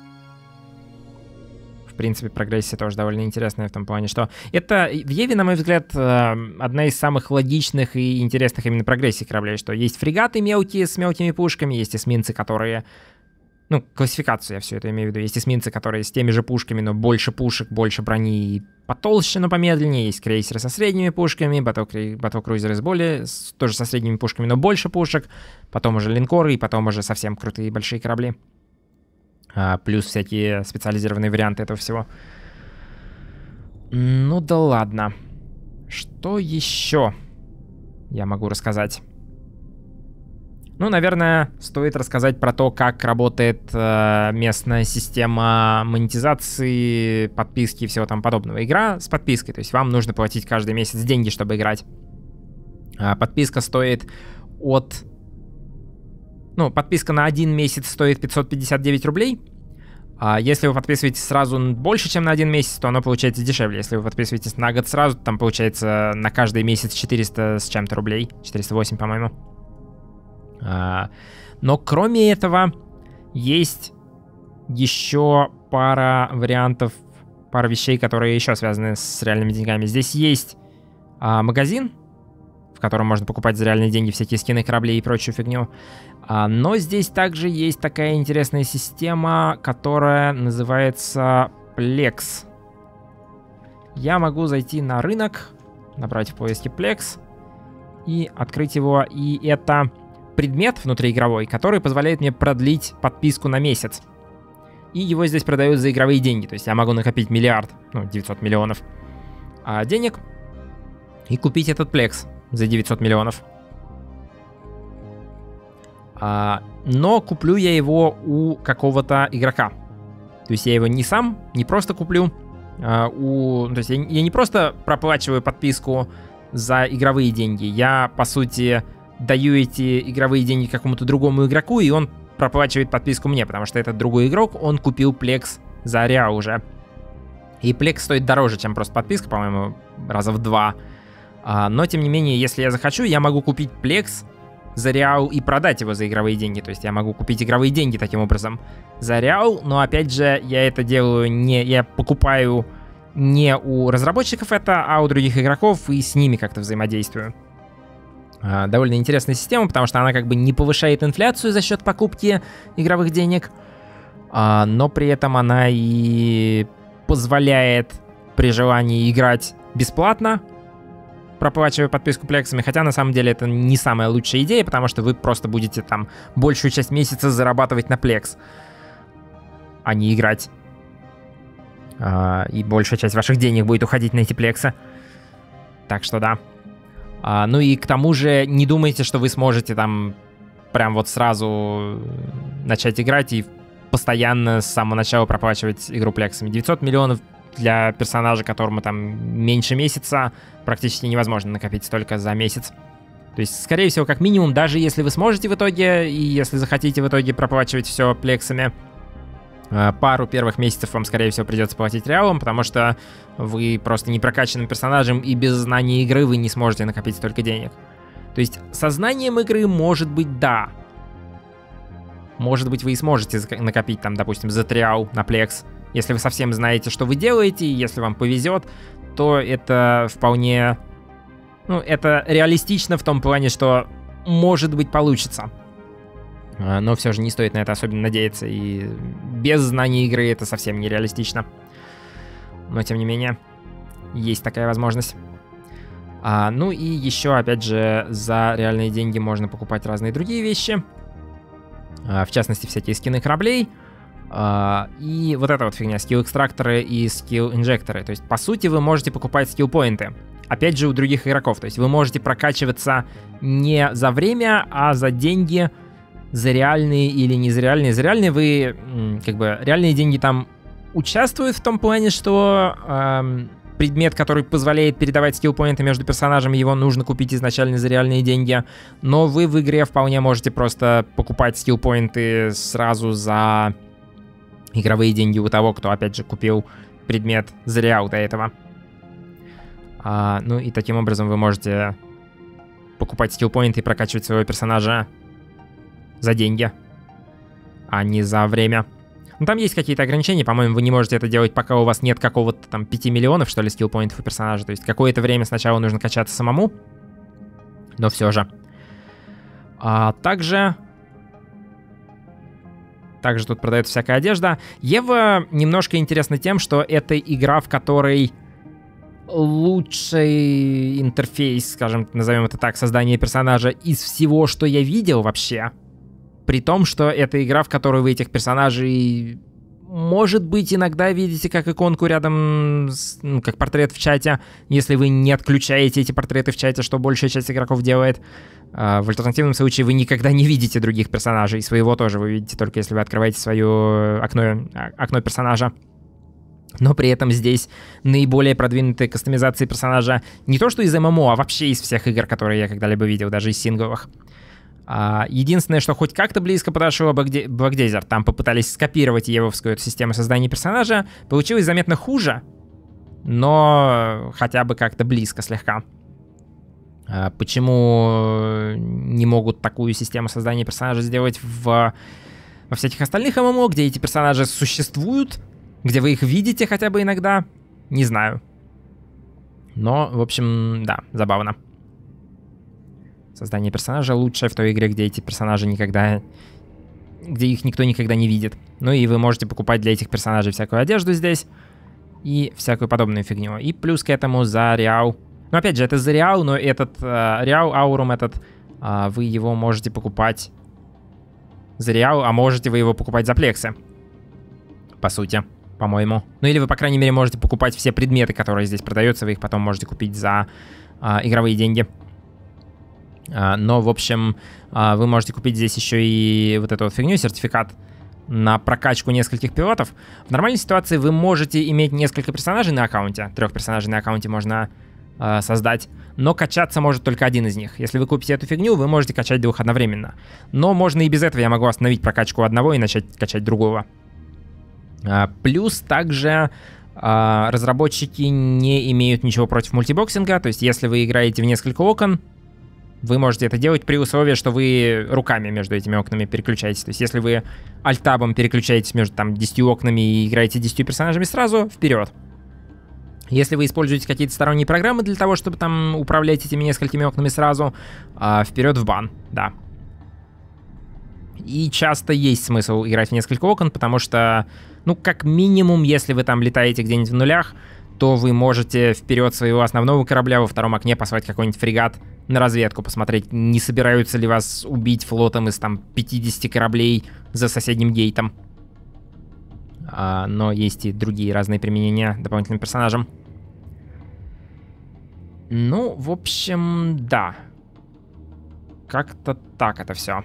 в принципе прогрессия тоже довольно интересная в том плане, что это в Еве, на мой взгляд, одна из самых логичных и интересных именно прогрессий кораблей, что есть фрегаты мелкие с мелкими пушками, есть эсминцы, которые... Ну, классификацию я все это имею в виду. Есть эсминцы, которые с теми же пушками, но больше пушек, больше брони и потолще, но помедленнее. Есть крейсеры со средними пушками, батл-крузеры тоже со средними пушками, но больше пушек. Потом уже линкоры и потом уже совсем крутые большие корабли. Плюс всякие специализированные варианты этого всего. Ну да ладно. Что еще я могу рассказать? Ну, наверное, стоит рассказать про то, как работает местная система монетизации, подписки и всего там подобного. Игра с подпиской, то есть вам нужно платить каждый месяц деньги, чтобы играть. Подписка стоит от... Ну, подписка на 1 месяц стоит 559 рублей. Если вы подписываетесь сразу больше, чем на 1 месяц, то оно получается дешевле. Если вы подписываетесь на год сразу, там получается на каждый месяц 400 с чем-то рублей. 408, по-моему. Но кроме этого есть еще пара вариантов, пара вещей, которые еще связаны с реальными деньгами. Здесь есть магазин, в котором можно покупать за реальные деньги всякие скины, корабли и прочую фигню. Но здесь также есть такая интересная система, которая называется Plex. Я могу зайти на рынок, набрать в поиске Plex и открыть его, и это... предмет внутриигровой, который позволяет мне продлить подписку на месяц. И его здесь продают за игровые деньги. То есть я могу накопить 900 миллионов денег и купить этот Plex за 900 миллионов. Но куплю я его у какого-то игрока. То есть я его не сам, не просто куплю. То есть я не просто проплачиваю подписку за игровые деньги. Я, по сути... даю эти игровые деньги какому-то другому игроку, и он проплачивает подписку мне, потому что этот другой игрок, он купил Plex за реал уже. И Plex стоит дороже, чем просто подписка, по-моему, раза в 2. Но, тем не менее, если я захочу, я могу купить Plex за реал и продать его за игровые деньги. То есть я могу купить игровые деньги таким образом за реал, но, опять же, я это делаю не... Я покупаю не у разработчиков это, а у других игроков, и с ними как-то взаимодействую. Довольно интересная система, потому что она как бы не повышает инфляцию за счет покупки игровых денег, но при этом она и позволяет при желании играть бесплатно, проплачивая подписку плексами, хотя на самом деле это не самая лучшая идея, потому что вы просто будете там большую часть месяца зарабатывать на плекс, а не играть. И большая часть ваших денег будет уходить на эти плексы. Так что да. Ну и к тому же не думайте, что вы сможете там прям вот сразу начать играть и постоянно с самого начала проплачивать игру плексами. 900 миллионов для персонажа, которому там меньше месяца, практически невозможно накопить столько за месяц. То есть, скорее всего, как минимум, даже если вы сможете в итоге, и если захотите в итоге проплачивать все плексами, пару первых месяцев вам, скорее всего, придется платить реалом, потому что вы просто не прокачанным персонажем, и без знания игры вы не сможете накопить столько денег. То есть со знанием игры, может быть, да. Может быть, вы и сможете накопить, там, допустим, за реал на плекс. Если вы совсем знаете, что вы делаете, и если вам повезет, то это вполне... Ну, это реалистично в том плане, что, может быть, получится. Но все же не стоит на это особенно надеяться, и без знания игры это совсем нереалистично. Но, тем не менее, есть такая возможность. Ну и еще, опять же, за реальные деньги можно покупать разные другие вещи. В частности, всякие скины кораблей. И вот эта вот фигня, скилл-экстракторы и скилл-инжекторы. То есть, по сути, вы можете покупать скилл-поинты. Опять же, у других игроков. То есть вы можете прокачиваться не за время, а за деньги, за реальные или не за реальные. За реальные вы, как бы, реальные деньги там участвуют в том плане, что предмет, который позволяет передавать скилл-поинты между персонажами, его нужно купить изначально за реальные деньги. Но вы в игре вполне можете просто покупать скилл-поинты сразу за игровые деньги у того, кто, опять же, купил предмет за реал до этого. Ну и таким образом вы можете покупать скиллпоинты и прокачивать своего персонажа за деньги, а не за время. Ну, там есть какие-то ограничения, по-моему, вы не можете это делать, пока у вас нет какого-то там 5 миллионов, что ли, скиллпоинтов у персонажа. То есть какое-то время сначала нужно качаться самому, но все же. Также тут продается всякая одежда. Ева немножко интересна тем, что это игра, в которой лучший интерфейс, скажем, назовем это так, создания персонажа из всего, что я видел вообще. При том, что это игра, в которой вы этих персонажей, может быть, иногда видите как иконку рядом, как портрет в чате, если вы не отключаете эти портреты в чате, что большая часть игроков делает. В альтернативном случае вы никогда не видите других персонажей, своего тоже вы видите только если вы открываете свое окно персонажа. Но при этом здесь наиболее продвинутые кастомизации персонажа не то что из ММО, а вообще из всех игр, которые я когда-либо видел, даже из сингловых. Единственное, что хоть как-то близко подошло Blackdazer, там попытались скопировать евовскую эту систему создания персонажа, получилось заметно хуже, но хотя бы как-то близко слегка. Почему не могут такую систему создания персонажа сделать во всяких остальных ММО, где эти персонажи существуют, где вы их видите хотя бы иногда, не знаю. Но, в общем, да, забавно. Создание персонажа лучшее в той игре, где эти персонажи где их никто никогда не видит. Ну и вы можете покупать для этих персонажей всякую одежду здесь и всякую подобную фигню. И плюс к этому за реал. Ну опять же, это за реал, но этот реал аурум вы его можете покупать за реал, а можете вы его покупать за плексы. По сути, по-моему. Ну или вы, по крайней мере, можете покупать все предметы, которые здесь продаются, вы их потом можете купить за игровые деньги. Но, в общем, вы можете купить здесь еще и вот эту вот фигню, сертификат на прокачку нескольких пилотов. В нормальной ситуации вы можете иметь несколько персонажей на аккаунте. 3 персонажей на аккаунте можно создать. Но качаться может только один из них. Если вы купите эту фигню, вы можете качать 2 одновременно. Но можно и без этого. Я могу остановить прокачку одного и начать качать другого. Плюс также разработчики не имеют ничего против мультибоксинга. То есть если вы играете в несколько окон, вы можете это делать при условии, что вы руками между этими окнами переключаетесь. То есть если вы альтабом переключаетесь между там 10 окнами и играете 10 персонажами сразу, вперед. Если вы используете какие-то сторонние программы для того, чтобы там управлять этими несколькими окнами сразу, вперед в бан, да. И часто есть смысл играть в несколько окон, потому что, ну, как минимум, если вы там летаете где-нибудь в нулях, то вы можете вперед своего основного корабля во втором окне послать какой-нибудь фрегат на разведку, посмотреть, не собираются ли вас убить флотом из там 50 кораблей за соседним гейтом. Но есть и другие разные применения дополнительным персонажам. Ну, в общем, да. Как-то так это все.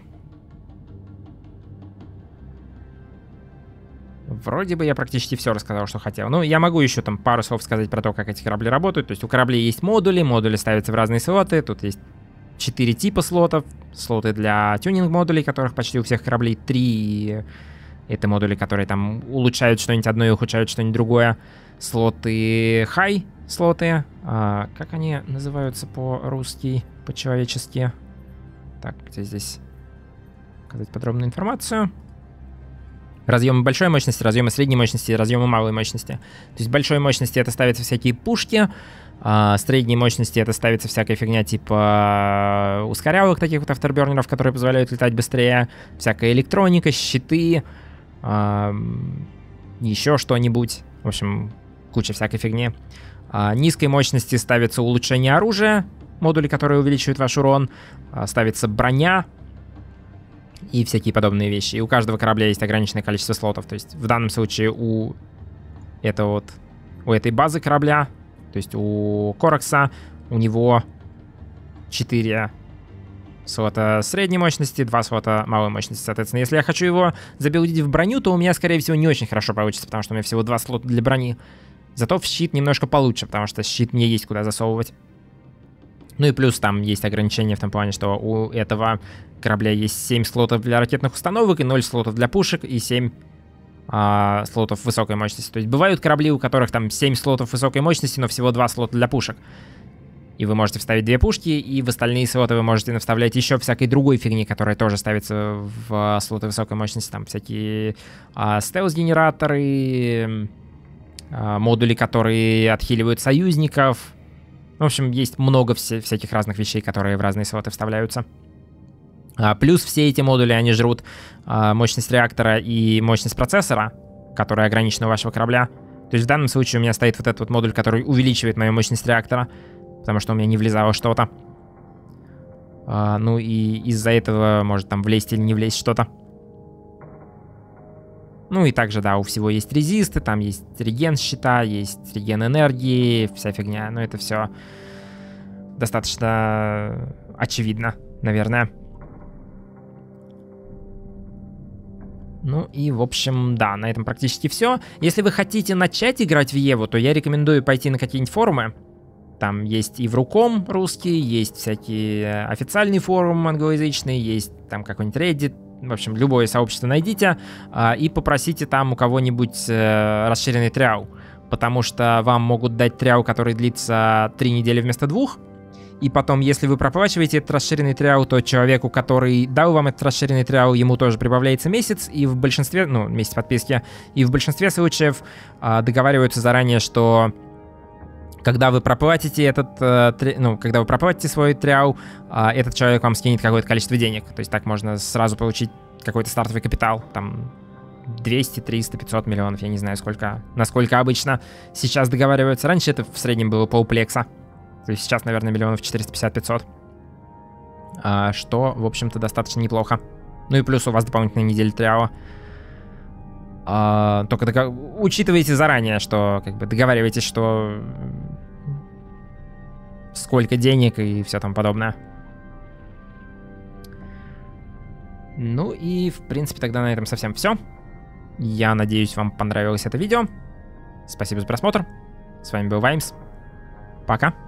Вроде бы я практически все рассказал, что хотел. Ну, я могу еще там пару слов сказать про то, как эти корабли работают. То есть у кораблей есть модули ставятся в разные слоты. Тут есть 4 типа слотов. Слоты для тюнинг-модулей, которых почти у всех кораблей 3. Это модули, которые там улучшают что-нибудь одно и ухудшают что-нибудь другое. Слоты high слоты. Как они называются по-русски, по-человечески? Так, где здесь показать подробную информацию? Разъемы большой мощности, разъемы средней мощности, разъемы малой мощности. То есть большой мощности это ставятся всякие пушки, средней мощности это ставится всякая фигня типа ускорялок, таких вот автобернеров, которые позволяют летать быстрее, всякая электроника, щиты, еще что-нибудь. В общем, куча всякой фигни. Низкой мощности ставится улучшение оружия, модули, которые увеличивают ваш урон, ставится броня и всякие подобные вещи. И у каждого корабля есть ограниченное количество слотов. То есть в данном случае у этой базы корабля, то есть у Коракса, у него 4 слота средней мощности, 2 слота малой мощности. Соответственно, если я хочу его забилдить в броню, то у меня, скорее всего, не очень хорошо получится, потому что у меня всего 2 слота для брони. Зато в щит немножко получше, потому что щит мне есть куда засовывать. Ну и плюс там есть ограничения в том плане, что у этого корабля есть 7 слотов для ракетных установок и 0 слотов для пушек и 7 слотов высокой мощности. То есть бывают корабли, у которых там 7 слотов высокой мощности, но всего 2 слота для пушек. И вы можете вставить 2 пушки, и в остальные слоты вы можете вставлять еще всякой другой фигни, которая тоже ставится в слоты высокой мощности. Там всякие стелс-генераторы, модули, которые отхиливают союзников. В общем, есть много всяких разных вещей, которые в разные слоты вставляются. Плюс все эти модули, они жрут мощность реактора и мощность процессора, которая ограничена у вашего корабля. То есть в данном случае у меня стоит вот этот вот модуль, который увеличивает мою мощность реактора, потому что у меня не влезало что-то. Ну и из-за этого может там влезть или не влезть что-то. Ну и также, да, у всего есть резисты, там есть реген щита, есть реген энергии, вся фигня. Но это все достаточно очевидно, наверное. Ну и, в общем, да, на этом практически все. Если вы хотите начать играть в Еву, то я рекомендую пойти на какие-нибудь форумы. Там есть и Вруком русский, есть всякие официальные форумы англоязычные, есть там какой-нибудь Reddit. В общем, любое сообщество найдите и попросите там у кого-нибудь расширенный триал. Потому что вам могут дать триал, который длится 3 недели вместо 2. И потом, если вы проплачиваете этот расширенный триал, то человеку, который дал вам этот расширенный триал, ему тоже прибавляется месяц. И в большинстве, ну, месяц подписки. И в большинстве случаев договариваются заранее, что когда вы проплатите когда вы проплатите свой триал, этот человек вам скинет какое-то количество денег. То есть так можно сразу получить какой-то стартовый капитал. Там 200, 300, 500 миллионов, я не знаю, насколько обычно сейчас договариваются. Раньше это в среднем было полплекса. То есть сейчас, наверное, миллионов 450-500. Что, в общем-то, достаточно неплохо. Ну и плюс у вас дополнительная неделя триала. Только учитывайте заранее, что как бы договаривайтесь, что сколько денег и все там подобное. Ну и, в принципе, тогда на этом совсем все. Я надеюсь, вам понравилось это видео. Спасибо за просмотр. С вами был Ваймс. Пока.